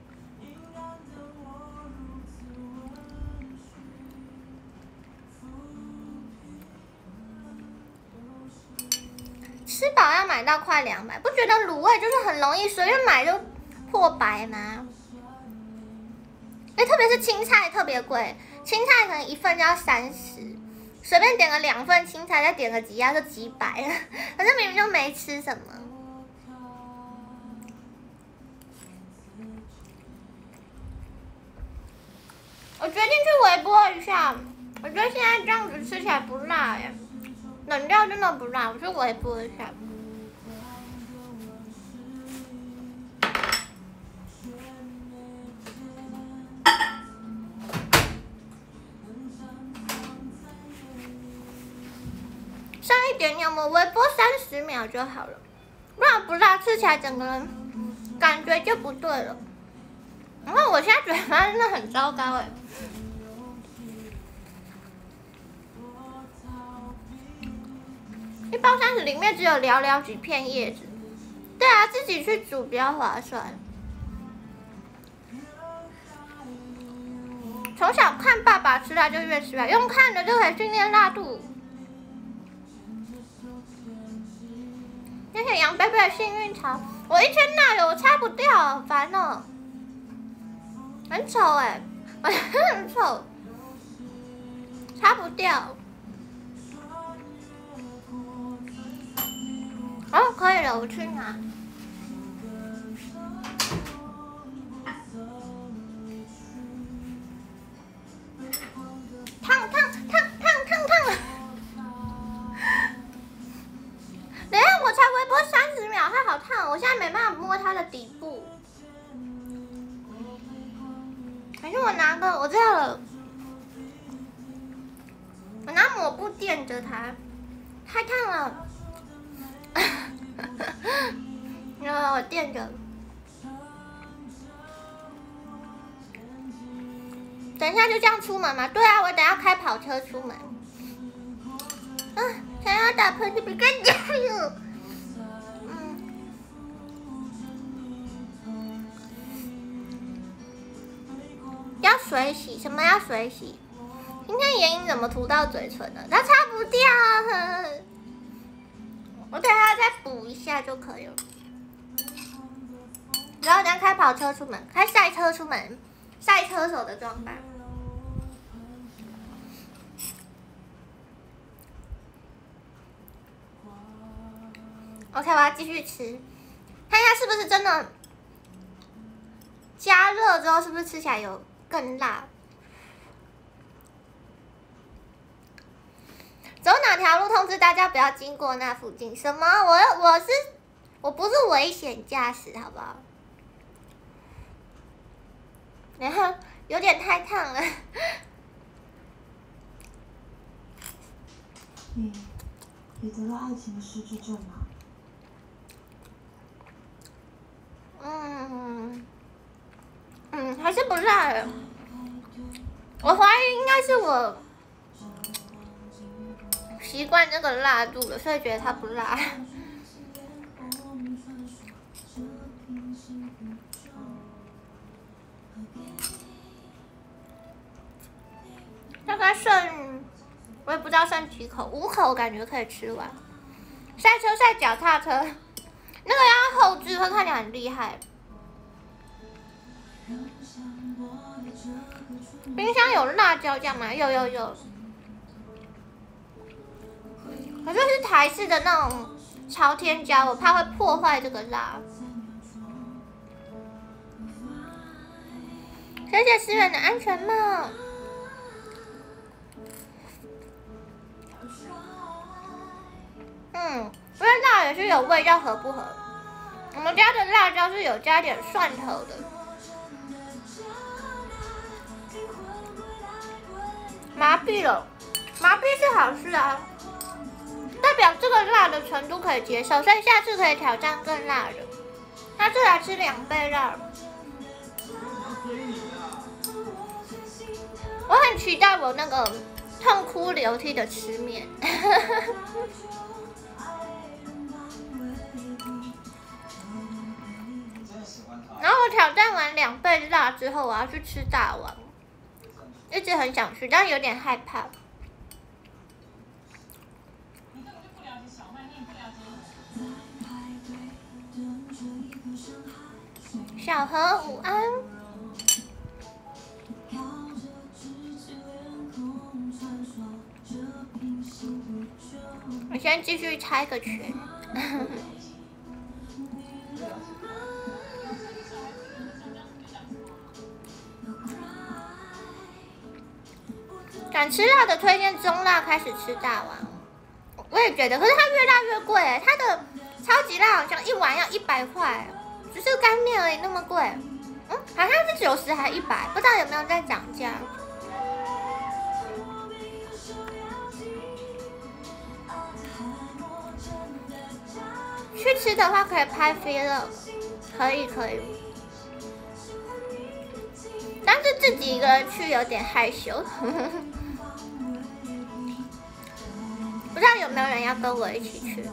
吃饱要买到快两百，不觉得卤味就是很容易随便买就破百吗？哎，特别是青菜特别贵，青菜可能一份就要三十，随便点个两份青菜，再点个几样就几百了，可是明明就没吃什么。我决定去微波一下，我觉得现在这样子吃起来不辣耶，冷掉真的不辣，我去微波一下。上一点点，我微波三十秒就好了，不然不辣，吃起来整个人感觉就不对了。然后我现在嘴巴真的很糟糕哎。一包三十，里面只有寥寥几片叶子。对啊，自己去煮比较划算。从小看爸爸吃辣就越吃辣，用看的就可以训练辣度。谢谢杨贝贝的幸运草，我一圈辣油我擦不掉，好烦哦，很丑哎，很丑，擦不掉。哦，可以了，我去拿。烫烫烫烫烫烫！等一下，我才微波三十秒，它好烫，我现在没办法摸它的底部。还是我拿个，我知道了，我拿抹布垫着它，太烫了。然后我垫着。等一下就这样出门吗？对啊，我等一下开跑车出门。啊，想要打喷嚏，别跟加油。嗯。 水洗？什么要水洗？今天眼影怎么涂到嘴唇了？它擦不掉，呵呵，我等下再补一下就可以了。然后等下开跑车出门，开赛车出门，赛车手的装扮。OK， 我要继续吃，看一下是不是真的加热之后是不是吃起来有更辣。走哪条路通知大家不要经过那附近？什么？我我是我不是危险驾驶，好不好？然后有点太烫了。 你也得了爱情的失智症吗？ 嗯嗯，还是不辣的。我怀疑应该是我习惯那个辣度了，所以觉得它不辣。大概剩，我也不知道剩几口，五口感觉可以吃完。赛车赛脚踏车，那个要后置会看起来很厉害。冰箱有辣椒酱吗？有有有。可是是台式的那种朝天椒，我怕会破坏这个辣。谢谢思远的安全帽。嗯，因为辣也是有味道，合不合？我们家的辣椒是有加点蒜头的。麻痹了，麻痹是好事啊，代表这个辣的程度可以接受，所以下次可以挑战更辣的。下次来吃两倍辣。我很期待我那个痛哭流涕的吃面。然后我挑战完两倍辣之后，我要去吃大王，一直很想去，但有点害怕。小何午安。我先继续猜个拳。敢吃辣的推荐中辣开始吃大王，我也觉得，可是它越辣越贵哎，它的超级辣好像一碗要一百块，只是干面而已那么贵，嗯，好像是九十还一百，不知道有没有在涨价。去吃的话可以拍 vlog， 可以可以，但是自己一个人去有点害羞。不知道有没有人要跟我一起去？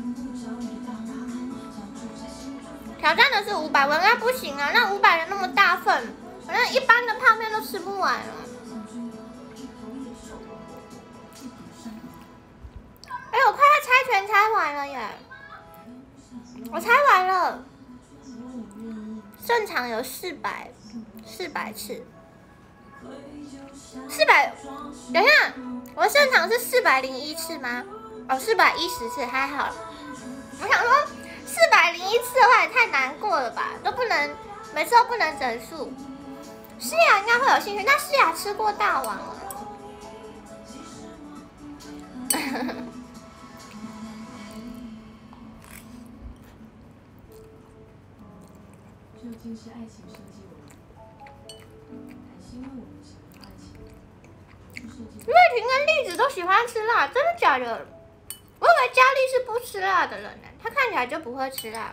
挑战的是五百，我应该不行啊！那五百人那么大份，反正一般的泡面都吃不完了。哎，我快要猜拳猜完了耶！我猜完了，正常有四百，四百次，四百，等一下。我胜场是四百零一次吗？哦，四百一十次还好。我想说，四百零一次的话也太难过了吧，都不能每次都不能整数。诗雅应该会有兴趣，那诗雅吃过大王了。 究竟是爱情设计我们，还是因为我们想要爱情？ 瑞婷跟栗子都喜欢吃辣，真的假的？我以为佳丽是不吃辣的人呢，她看起来就不会吃辣。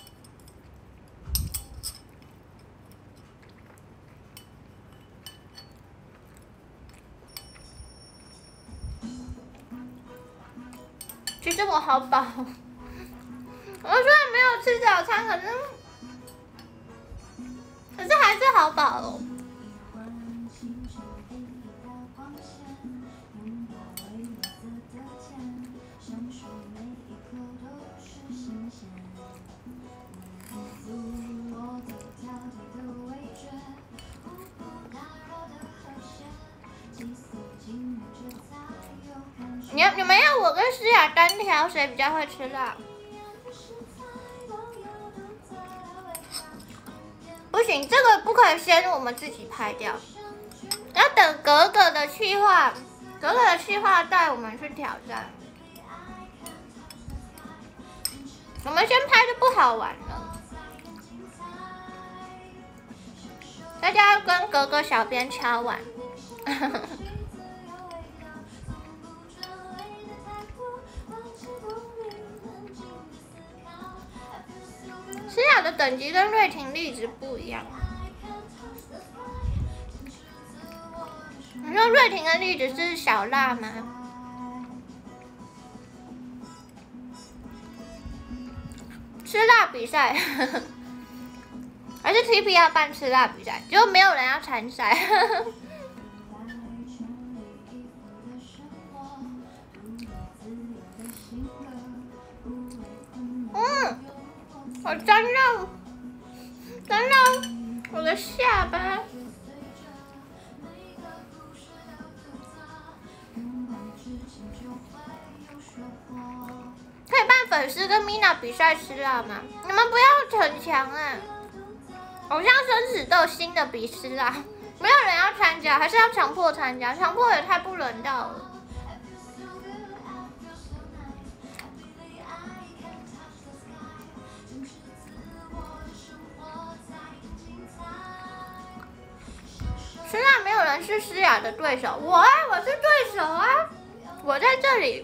其实我好饱，我虽然没有吃早餐，可是可是还是好饱哦。 你你们要我跟诗雅单挑，谁比较会吃辣？不行，这个不可以先我们自己拍掉，要等格格的企划，格格的企划带我们去挑战。我们先拍就不好玩了，大家要跟格格小编敲碗。诗雅的等级跟瑞婷粒子不一样。你说瑞婷跟粒子是小辣吗？吃辣比赛，还是 T P 要办吃辣比赛，结果没有人要参赛。嗯。我沾到，沾到我的下巴。可以办粉丝跟 Mina 比赛吃辣吗？你们不要逞强啊！偶像生死斗新的比吃辣，没有人要参加，还是要强迫参加？强迫也太不人道了。吃辣没有人是诗雅的对手，我啊，我是对手啊，我在这里。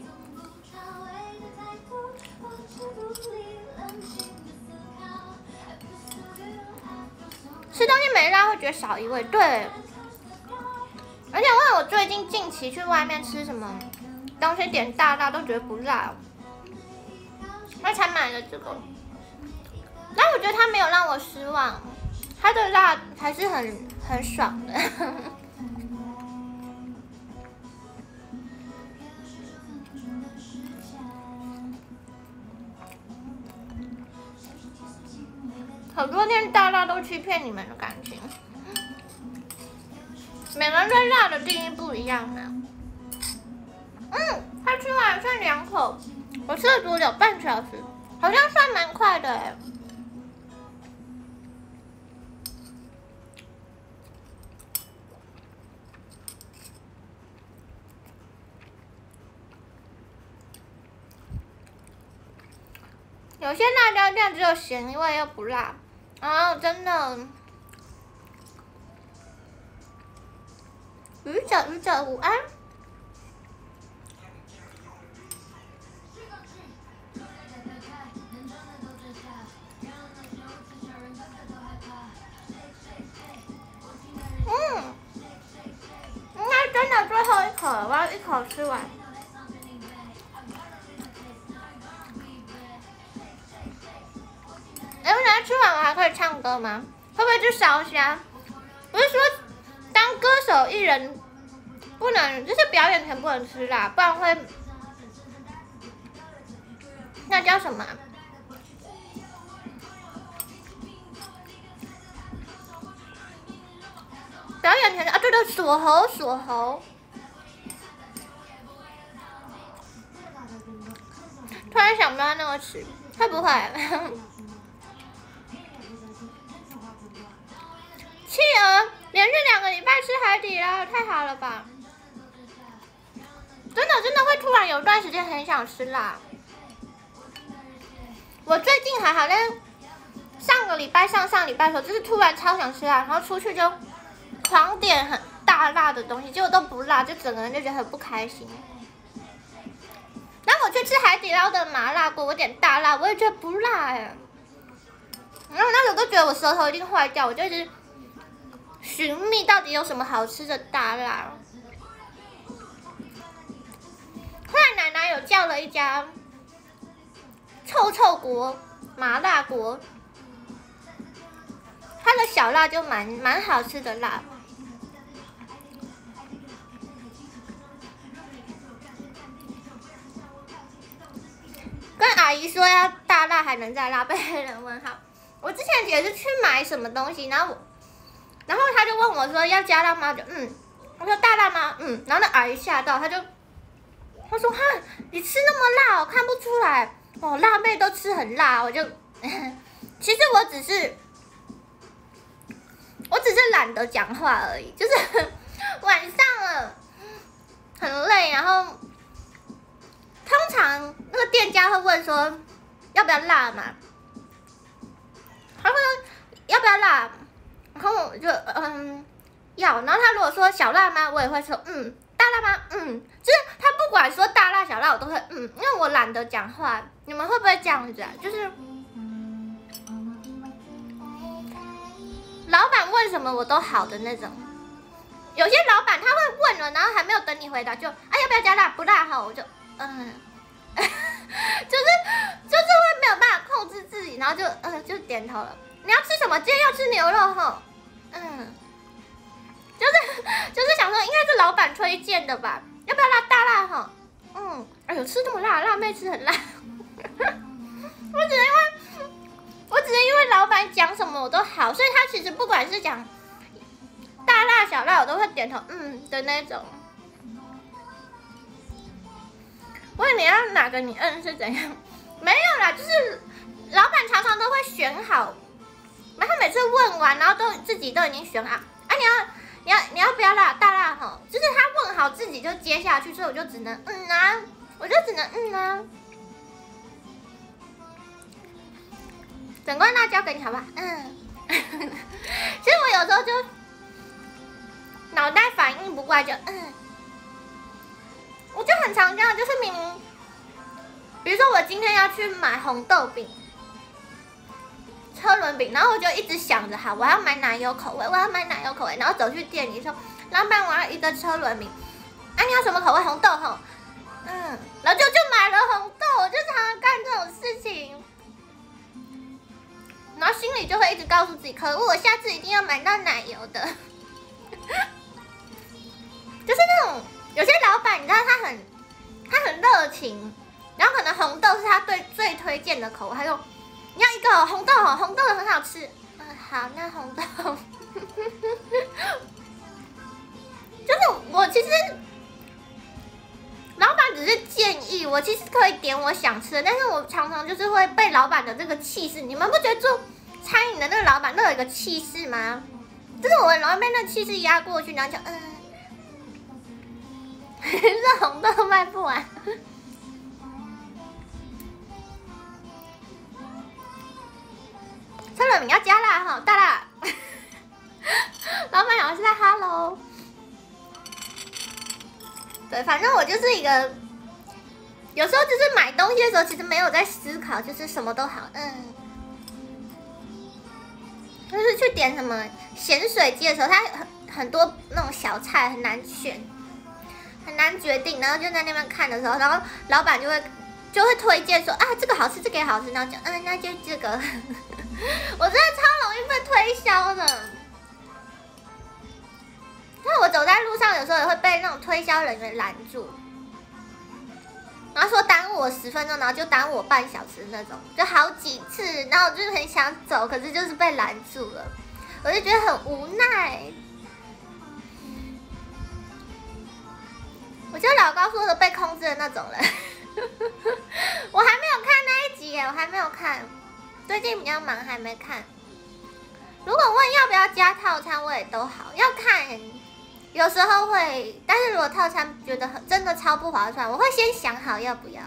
吃东西没辣会觉得少一味，对。而且因为我最近近期去外面吃什么东西点大辣都觉得不辣，我才买了这个。但我觉得它没有让我失望，它的辣还是很很爽的。好多店大辣都欺骗你们的感情，每个人对辣的定义不一样呢。嗯，他吃完剩两口，我吃了多久？半小时，好像算蛮快的哎。有些辣椒酱只有咸味又不辣，啊，真的。鱼者鱼者午安。嗯，应该真的最后一口了，我要一口吃完。哎，我等下吃完我还可以唱歌吗？会不会去烧香？不是说当歌手艺人不能，就是表演前不能吃辣，不然会那叫什么？表演前啊，对对，锁喉锁喉。突然想不到那个词，会不会？企鹅连续两个礼拜吃海底捞，太好了吧！真的真的会突然有段时间很想吃辣。我最近还好，但是上个礼拜、上上礼拜的时候，就是突然超想吃辣，然后出去就狂点很大辣的东西，结果都不辣，就整个人就觉得很不开心。然后我去吃海底捞的麻辣锅，我点大辣，我也觉得不辣哎。然后那时候都觉得我舌头一定坏掉，我就一直寻觅到底有什么好吃的大辣。后来奶奶有叫了一家臭臭锅麻辣锅，它的小辣就蛮蛮好吃的辣。跟阿姨说要大辣还能再辣，被黑人问号。我之前也是去买什么东西，然后我，然后他就问我说要加辣吗？就嗯，我说大辣吗？嗯，然后那阿姨吓到，他就他说哈，你吃那么辣，我看不出来哦，辣妹都吃很辣，我就，其实我只是，我只是懒得讲话而已，就是晚上了很累，然后通常那个店家会问说要不要辣嘛，他会说要不要辣，然后我就嗯要，然后他如果说小辣吗，我也会说嗯。大辣吗？嗯，就是他不管说大辣小辣，我都会嗯，因为我懒得讲话。你们会不会这样子啊？就是老板问什么我都好的那种。有些老板他会问了，然后还没有等你回答就，哎要不要加辣？不辣哈，我就嗯，就是就是会没有办法控制自己，然后就呃就点头了。你要吃什么？今天要吃牛肉哈，嗯。就是就是想说，应该是老板推荐的吧？要不要辣大辣哈？嗯，哎呦，吃这么辣，辣妹吃很辣。我只是因为，我只是因为老板讲什么我都好，所以他其实不管是讲大辣小辣，我都会点头嗯的那种。问你要哪个你嗯是怎样？没有啦，就是老板常常都会选好，然后每次问完，然后都自己都已经选好。啊，你要。你要你要不要辣大辣哈？就是他问好自己就接下去，所以我就只能嗯啊，我就只能嗯啊。整罐辣椒给你好不好？嗯。其实我有时候就脑袋反应不过来就嗯，我就很常这样，就是明明，比如说我今天要去买红豆饼。车轮饼，然后我就一直想着，好，我要买奶油口味，我要买奶油口味，然后走去店里说，老板，我要一个车轮饼，啊，你要什么口味？红豆吼，嗯，然后就就买了红豆，我就常常干这种事情，然后心里就会一直告诉自己，可恶，我下次一定要买到奶油的，就是那种有些老板，你知道他很他很热情，然后可能红豆是他对最推荐的口味，他就。你要一个红豆哦，红豆很好吃。嗯，好，那红豆，就是我其实，老板只是建议我，其实可以点我想吃的，但是我常常就是会被老板的这个气势，你们不觉得做餐饮的那个老板都有一个气势吗？就是我很容易被那气势压过去，然后就嗯，这红豆卖不完。车轮饼要加辣哈，大辣。老板娘是在 Hello。对，反正我就是一个，有时候就是买东西的时候，其实没有在思考，就是什么都好，嗯。就是去点什么咸水鸡的时候，它很很多那种小菜很难选，很难决定，然后就在那边看的时候，然后老板就会就会推荐说啊这个好吃，这个也好吃，然后就嗯那就这个。我真的超容易被推销的，因为我走在路上有时候也会被那种推销人员拦住，然后说耽误我十分钟，然后就耽误我半小时那种，就好几次，然后我就很想走，可是就是被拦住了，我就觉得很无奈。我就老高说的被控制的那种人，我还没有看那一集耶，我还没有看。最近比较忙，还没看。如果问要不要加套餐，我也都好，要看。有时候会，但是如果套餐觉得很真的超不划算，我会先想好要不要。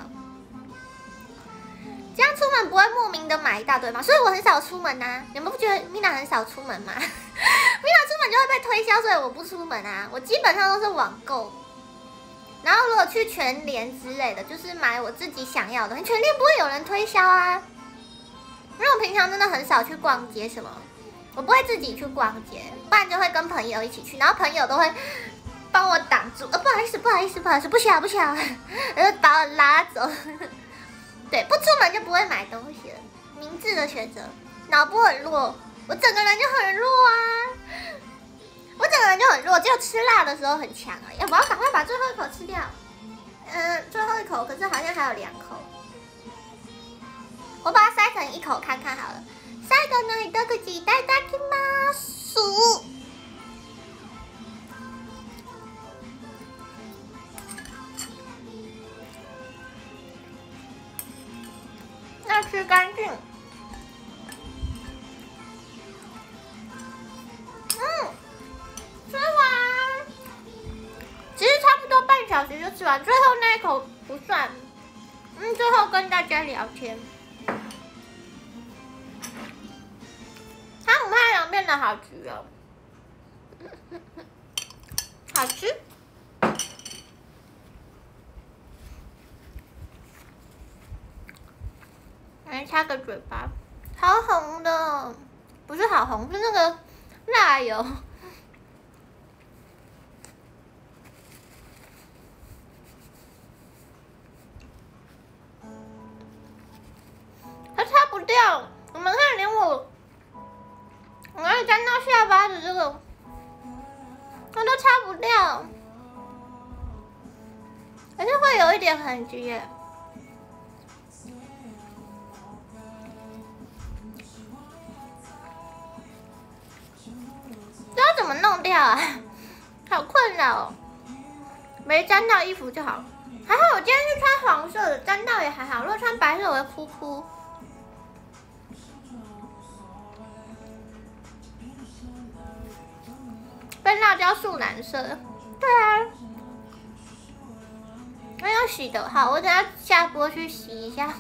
这样出门不会莫名的买一大堆吗？所以我很少出门啊。你们不觉得 Mina 很少出门吗？ Mina 出门就会被推销，所以我不出门啊。我基本上都是网购。然后如果去全联之类的，就是买我自己想要的。全联不会有人推销啊。因为我平常真的很少去逛街什么，我不会自己去逛街，不然就会跟朋友一起去，然后朋友都会帮我挡住，呃，不好意思，不好意思，不好意思，不需要，不需要，然后把我拉走。对，不出门就不会买东西了，明智的选择。脑波很弱，我整个人就很弱啊，我整个人就很弱，只有吃辣的时候很强而已。要不要赶快把最后一口吃掉？嗯，最后一口，可是好像还有两口。我把它塞成一口看看好了。最後の一口いただきます。 吃干净。嗯，吃完，其实差不多半小时就吃完，最后那一口不算。嗯，最后跟大家聊天。汤姆太郎变得好橘哦，好吃。来擦个嘴巴，好红的，不是好红，是那个辣油。它擦不掉，你们看，连我，我要粘到下巴的这个，它都擦不掉，还是会有一点痕迹耶。不知道怎么弄掉啊，好困扰哦。没沾到衣服就好，还好我今天是穿黄色的，沾到也还好。如果穿白色，我会哭哭。被辣椒素蓝色，对啊。没有洗的好，我等下下播去洗一下。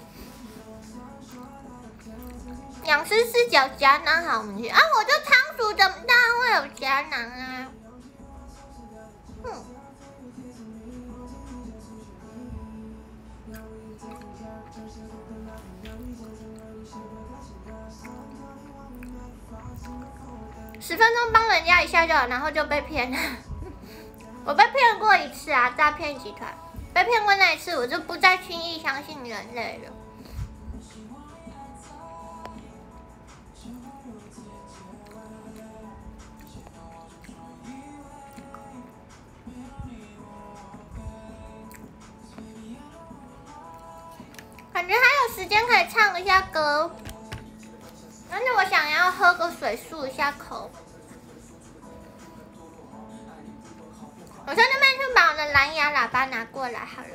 养丝四角夹囊好明显啊！我就仓鼠怎么当然会有夹囊啊？嗯。十分钟帮人家一下就好，然后就被骗了。我被骗过一次啊，诈骗集团被骗过那一次，我就不再轻易相信人类了。感觉还有时间可以唱一下歌，但是我想要喝个水漱一下口。我在那边去把我的蓝牙喇叭拿过来好了。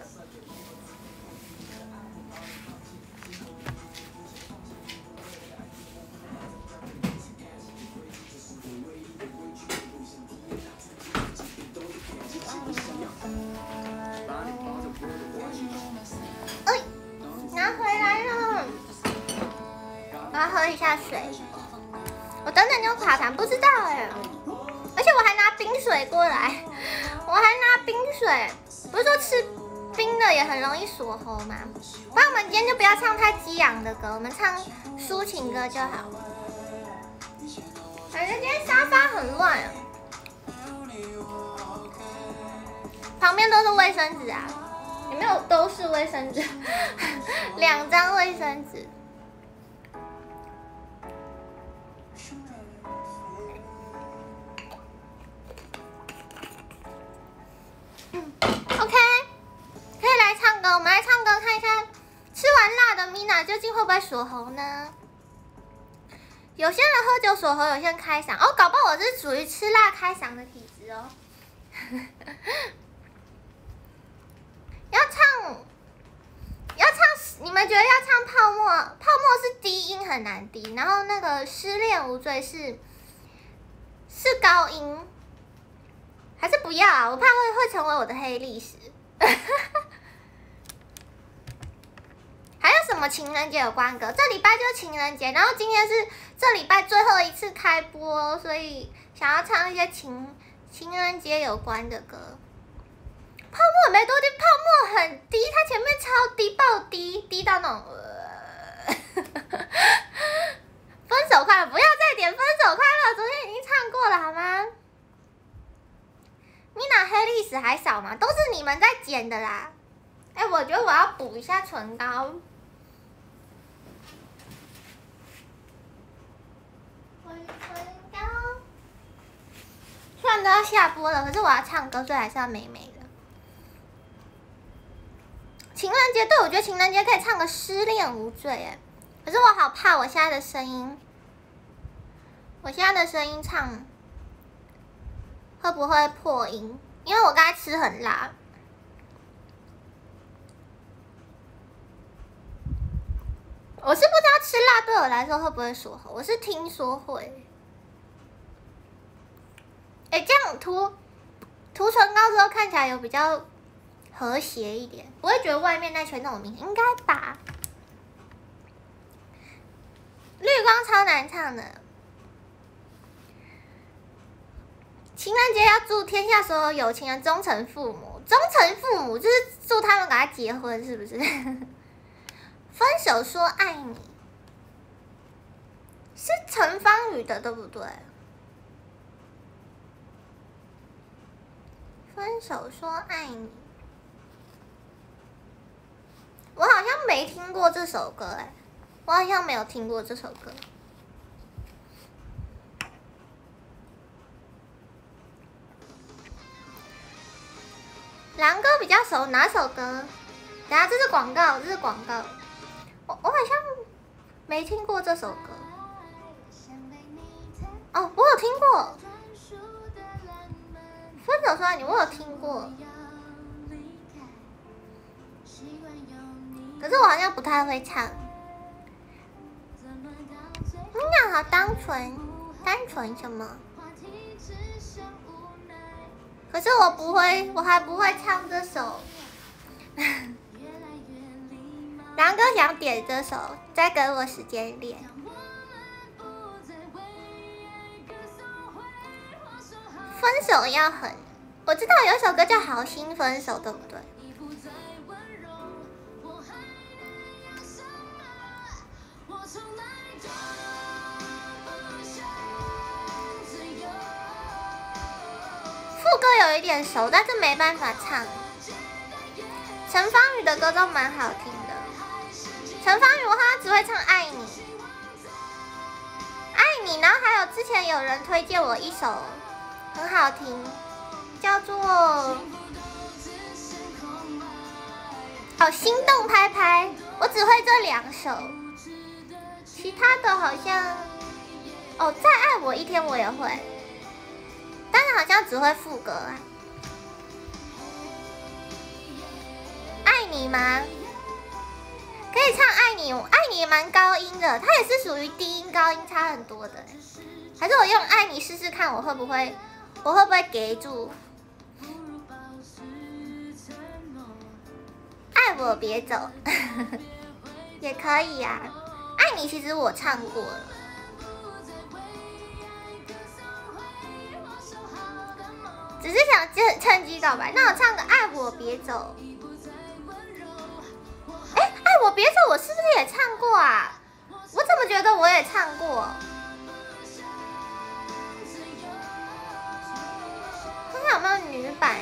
哎，拿回来了。我要喝一下水。我等等就卡痰，不知道哎。而且我还拿冰水过来，我还拿冰水。不是说吃冰的也很容易锁喉吗？不然我们今天就不要唱太激昂的歌，我们唱抒情歌就好。感觉今天沙发很乱，旁边都是卫生纸啊，有没有都是卫生纸？两张卫生纸。OK， 可以来唱歌，我们来唱歌看一下，吃完辣的 Mina 究竟会不会锁喉呢？有些人喝酒锁喉，有些人开嗓哦，搞不好我是属于吃辣开嗓的体质哦。要唱，要唱，你们觉得要唱泡沫？泡沫是低音很难低，然后那个失恋无罪是是高音。还是不要啊，我怕会会成为我的黑历史。还有什么情人节有关歌？这礼拜就是情人节，然后今天是这礼拜最后一次开播，所以想要唱一些情情人节有关的歌。泡沫没多低，泡沫很低，它前面超低爆低，低到那种。呃、分手快乐，不要再点分手快乐，昨天已经唱过了好吗？Mina 黑历史还少吗？都是你们在剪的啦。哎、欸，我觉得我要补一下唇膏。唇膏。虽然都要下播了，可是我要唱歌，所以还是要美美的。情人节，对，我觉得情人节可以唱个失恋无罪哎。可是我好怕我现在的声音，我现在的声音唱。会不会破音？因为我刚才吃很辣。 我是不知道吃辣对我来说会不会锁喉，我是听说会。哎、欸，这样涂涂唇膏之后看起来有比较和谐一点，不会觉得外面那圈那种明显，应该吧？绿光超难唱的。情人节要祝天下所有有情人终成父母，终成父母就是祝他们赶快结婚，是不是？分手说爱你，是陈芳宇的对不对？分手说爱你，我好像没听过这首歌哎、欸，我好像没有听过这首歌。狼哥比较熟，哪首歌？等下这是广告，这是广告。我我好像没听过这首歌。哦，我有听过。分手说爱你，我有听过。可是我好像不太会唱。你俩好单纯，单纯什么？可是我不会，我还不会唱这首。狼哥想点这首，再给我时间练。分手要狠，我知道有一首歌叫《好心分手》，对不对？副歌有一点熟，但是没办法唱。陈芳宇的歌都蛮好听的。陈芳宇我好像只会唱《爱你》，爱你，然后还有之前有人推荐我一首很好听，叫做哦《心动拍拍》，我只会这两首，其他的好像哦再爱我一天我也会。但是好像只会副歌啊，爱你吗？可以唱爱你，爱你蛮高音的，它也是属于低音高音差很多的。还是我用爱你试试看，我会不会，我会不会给住？爱我别走，也可以呀、啊。爱你其实我唱过了。只是想趁趁机告白，那我唱个《爱我别走》。哎，《爱我别走》我是不是也唱过啊？我怎么觉得我也唱过？看看有没有女版。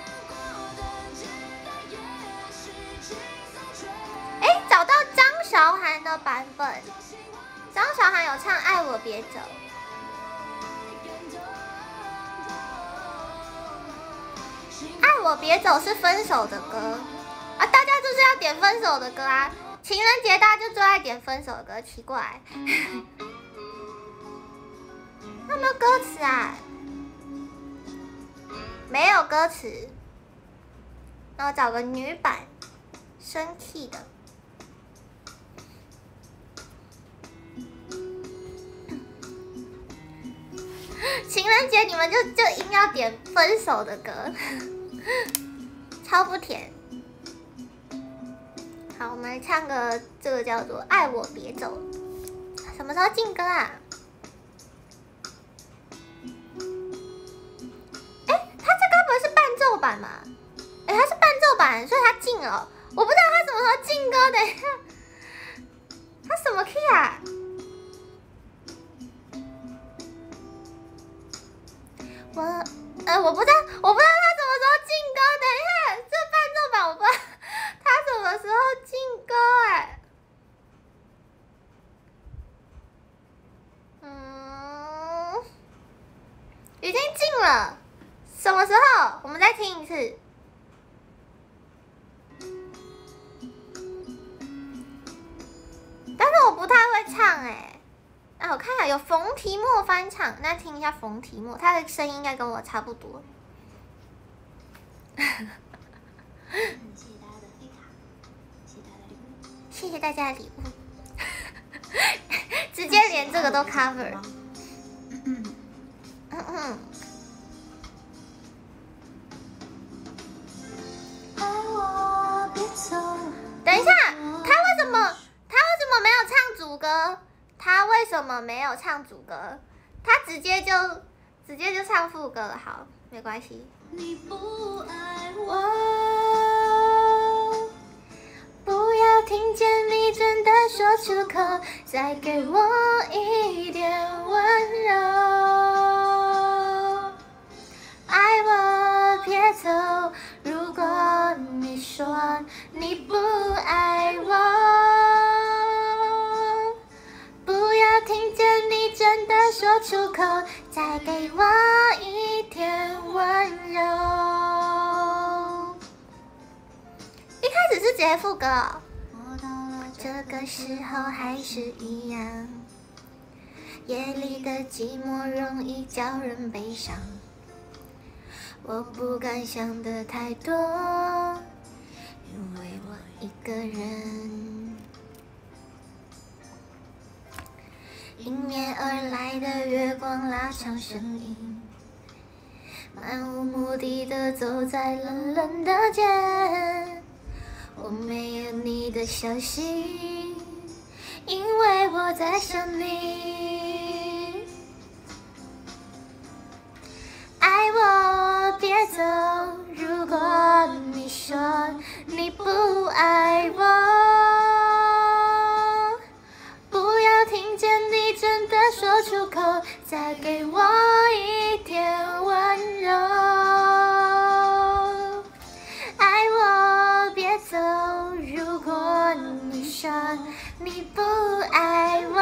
哎，找到张韶涵的版本，张韶涵有唱《爱我别走》。爱我别走是分手的歌啊，大家就是要点分手的歌啊！情人节大家就最爱点分手的歌，奇怪。有没有歌词啊？没有歌词。那我找个女版，生气的。情人节你们就就硬要点分手的歌，超不甜。好，我们来唱个这个叫做《爱我别走》。什么时候进歌啊？哎，他这该不会是伴奏版吗？哎，他是伴奏版，所以他进了。我不知道他什么时候进歌，等一下，他什么 key 啊？我，呃，我不知道，我不知道他什么时候进歌。等一下，这伴奏版我不知道他什么时候进歌哎。嗯，已经进了，什么时候？我们再听一次。但是我不太会唱哎。啊，我看一下有冯提莫翻唱，那听一下冯提莫，他的声音应该跟我差不多。谢谢大家的礼物，谢谢大家的礼物。 直接连这个都 cover。嗯嗯。等一下，他为什么他为什么没有唱主歌？他为什么没有唱主歌？他直接就直接就唱副歌了，好，没关系。你不爱我，不要听见你真的说出口，再给我一点温柔。爱我别走，如果你说你不爱我，不要听见你真的说出口，再给我一点温柔。一开始是直接副歌哦。这个时候还是一样，夜里的寂寞容易叫人悲伤。我不敢想的太多，因为我一个人。迎面而来的月光拉长身影，漫无目的的走在冷冷的街。我没有你的消息，因为我在想你。爱我别走，如果你说你不爱我，不要听见你真的说出口，再给我一点温柔。爱我别走，如果你说你不爱我，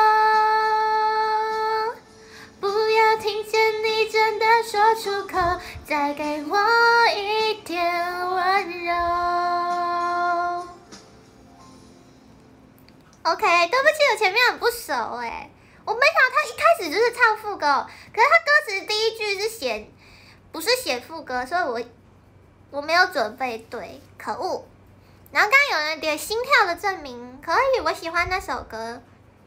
不要听见你真的说出口，再给我一点温柔。OK， 对不起，我前面很不熟哎，我没想到他一开始就是唱副歌，可是他歌词第一句是写，不是写副歌，所以我我没有准备对，可恶。然后刚刚有人点心跳的证明，可以，我喜欢那首歌。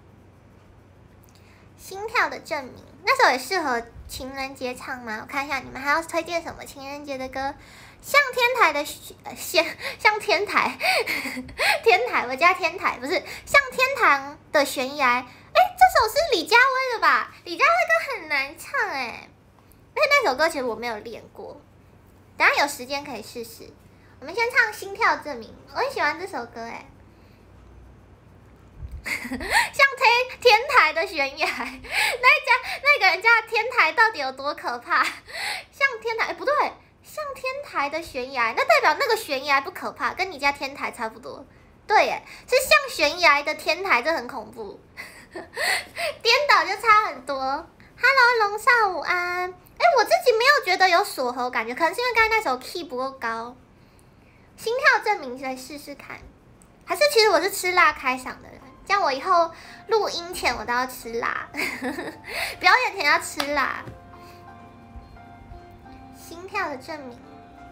心跳的证明，那首也适合情人节唱吗？我看一下你们还要推荐什么情人节的歌？像天台的像像天台天台，我家天台不是像天堂的悬崖。哎，这首是李佳薇的吧？李佳薇歌很难唱哎，而且那首歌其实我没有练过，等下有时间可以试试。我们先唱心跳证明，我很喜欢这首歌哎。像天天台的悬崖，那家那个人家的天台到底有多可怕？像天台，哎不对，像天台的悬崖，那代表那个悬崖不可怕，跟你家天台差不多。对耶，是像悬崖的天台，这很恐怖，颠倒就差很多。Hello， 龙少午安。哎，我自己没有觉得有锁喉感觉，可能是因为刚才那首 key 不够高。心跳证明来试试看，还是其实我是吃辣开嗓的人，这样我以后录音前我都要吃辣，表演前要吃辣。心跳的证明，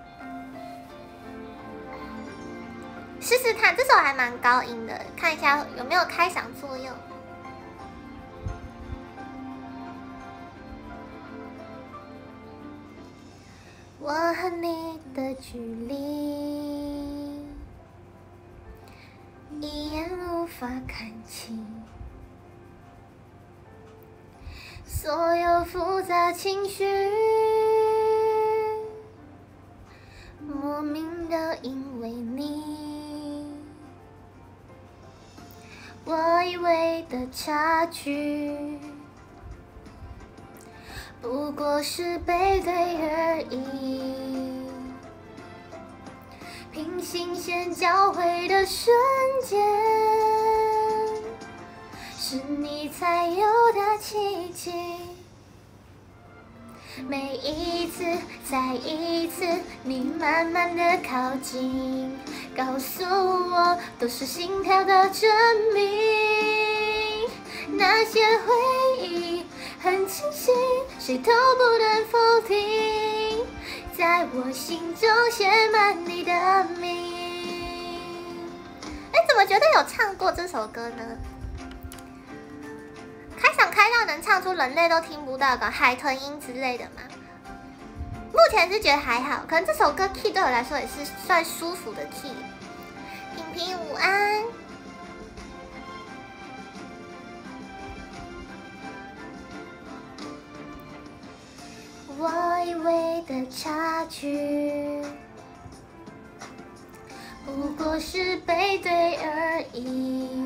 试试看，这首还蛮高音的，看一下有没有开嗓作用。我和你的距离，一眼无法看清，所有复杂情绪，莫名的因为你，我以为的差距，不过是背对而已，平行线交汇的瞬间，是你才有的奇迹。每一次，再一次，你慢慢的靠近，告诉我都是心跳的证明。那些回忆很清晰，谁都不能否定，在我心中写满你的名。哎，怎么觉得有唱过这首歌呢？ 到能唱出人类都听不到的海豚音之类的吗？目前是觉得还好，可能这首歌 key 对我来说也是算舒服的 key。平平午安。我以为的差距，不过是背对而已。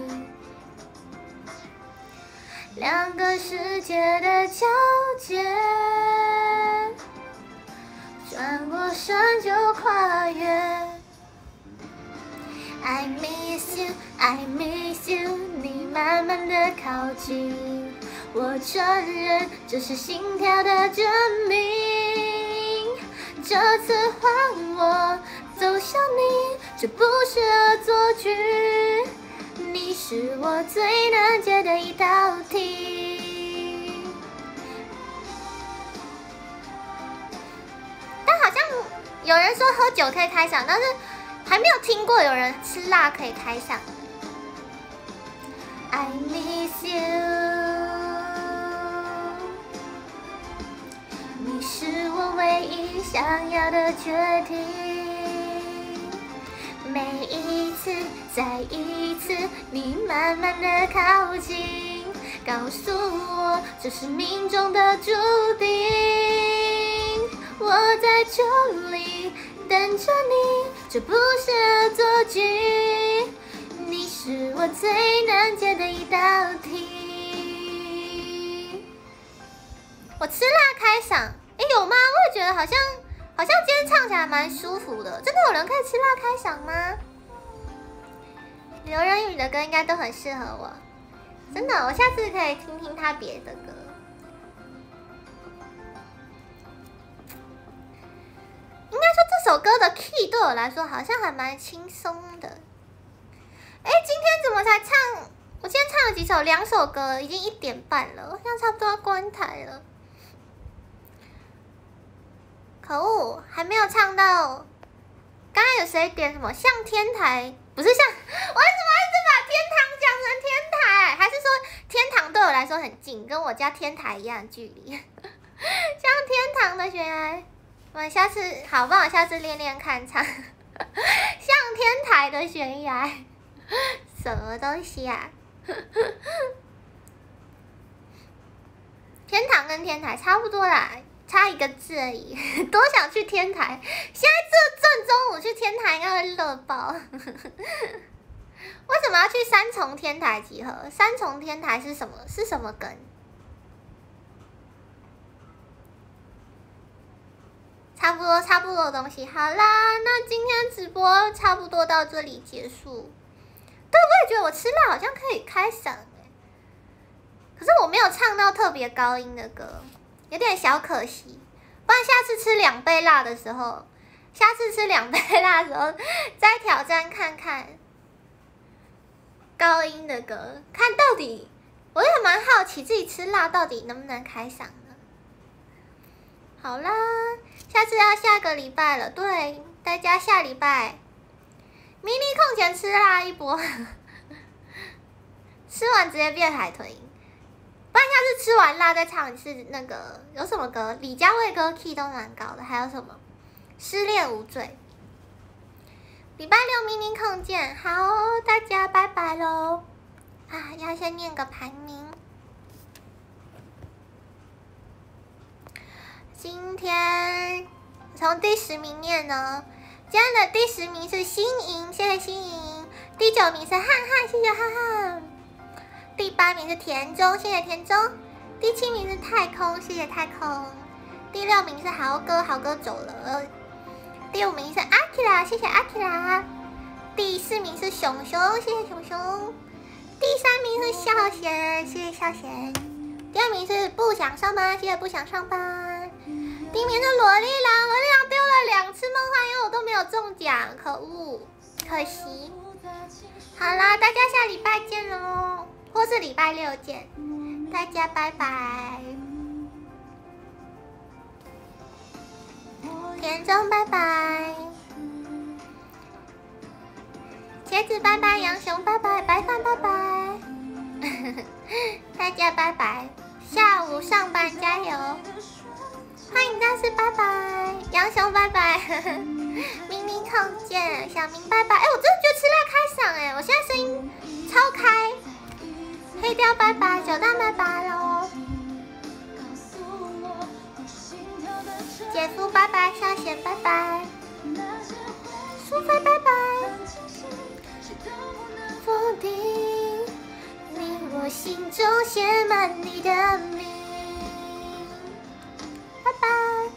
两个世界的交界，转过身就跨越。I miss you, I miss you， 你慢慢的靠近，我承认这是心跳的证明。这次换我走向你，这不是恶作剧，你是我最难解的一道题。但好像有人说喝酒可以开嗓，但是还没有听过有人吃辣可以开嗓。I miss you， 你是我唯一想要的决定。每一次，再一次，你慢慢的靠近，告诉我这是命中的注定。我在这里等着你，这不是恶作剧，你是我最难解的一道题。我吃辣开嗓，哎有吗？我也觉得好像好像今天唱起来蛮舒服的。真的有人可以吃辣开嗓吗？刘仁宇的歌应该都很适合我，真的，我下次可以听听他别的歌。应该说这首歌的 key 对我来说好像还蛮轻松的。哎，今天怎么才唱？我今天唱了几首，两首歌，已经一点半了，我现在差不多要关台了。可恶，还没有唱到。刚刚有谁点什么？像天台？不是像，我为什么一直把天堂讲成天台？还是说天堂对我来说很近，跟我家天台一样的距离？像天堂的悬崖。我们下次好，帮我下次练练看唱，像天台的悬崖，什么东西啊？天堂跟天台差不多啦，差一个字而已。多想去天台，现在这正中午去天台应该会热爆。为什么要去三重天台集合？三重天台是什么？是什么梗？差不多差不多的东西，好啦，那今天直播差不多到这里结束。对，我也觉得我吃辣好像可以开嗓哎，可是我没有唱到特别高音的歌，有点小可惜。不然下次吃两倍辣的时候，下次吃两倍辣的时候再挑战看看高音的歌，看到底，我也蛮好奇自己吃辣到底能不能开嗓呢？好啦。下次要下个礼拜了，对，大家下礼拜迷你空前吃辣一波，吃完直接变海豚音。不然下次吃完辣再唱一次那个有什么歌？李佳薇歌 key 都蛮高的，还有什么？失恋无罪。礼拜六迷你空见，好，大家拜拜喽！啊，要先念个排名。今天从第十名念呢，今天的第十名是新莹，谢谢新莹。第九名是汉汉，谢谢汉汉。第八名是田中，谢谢田中。第七名是太空，谢谢太空。第六名是豪哥，豪哥走了。第五名是阿 Kira， 谢谢阿 Kira。第四名是熊熊，谢谢熊熊。第三名是孝贤，谢谢孝贤。第二名是不想上班，谢谢不想上班。第一名是萝莉郎，萝莉郎丢了两次梦幻因为我都没有中奖，可恶，可惜。好啦，大家下礼拜见喽，或是礼拜六见，大家拜拜。田中拜拜，茄子拜拜，杨雄拜拜，白饭拜拜，大家拜拜。 下午上班加油！欢迎战士，拜拜！杨雄，拜拜！明明空见，小明，拜拜！哎，我真的觉得吃辣开嗓哎，我现在声音超开。黑雕，拜拜！九蛋，拜拜喽！姐夫，拜拜！少贤，拜拜！苏菲，拜拜！否定你我心中写满你的名，拜拜。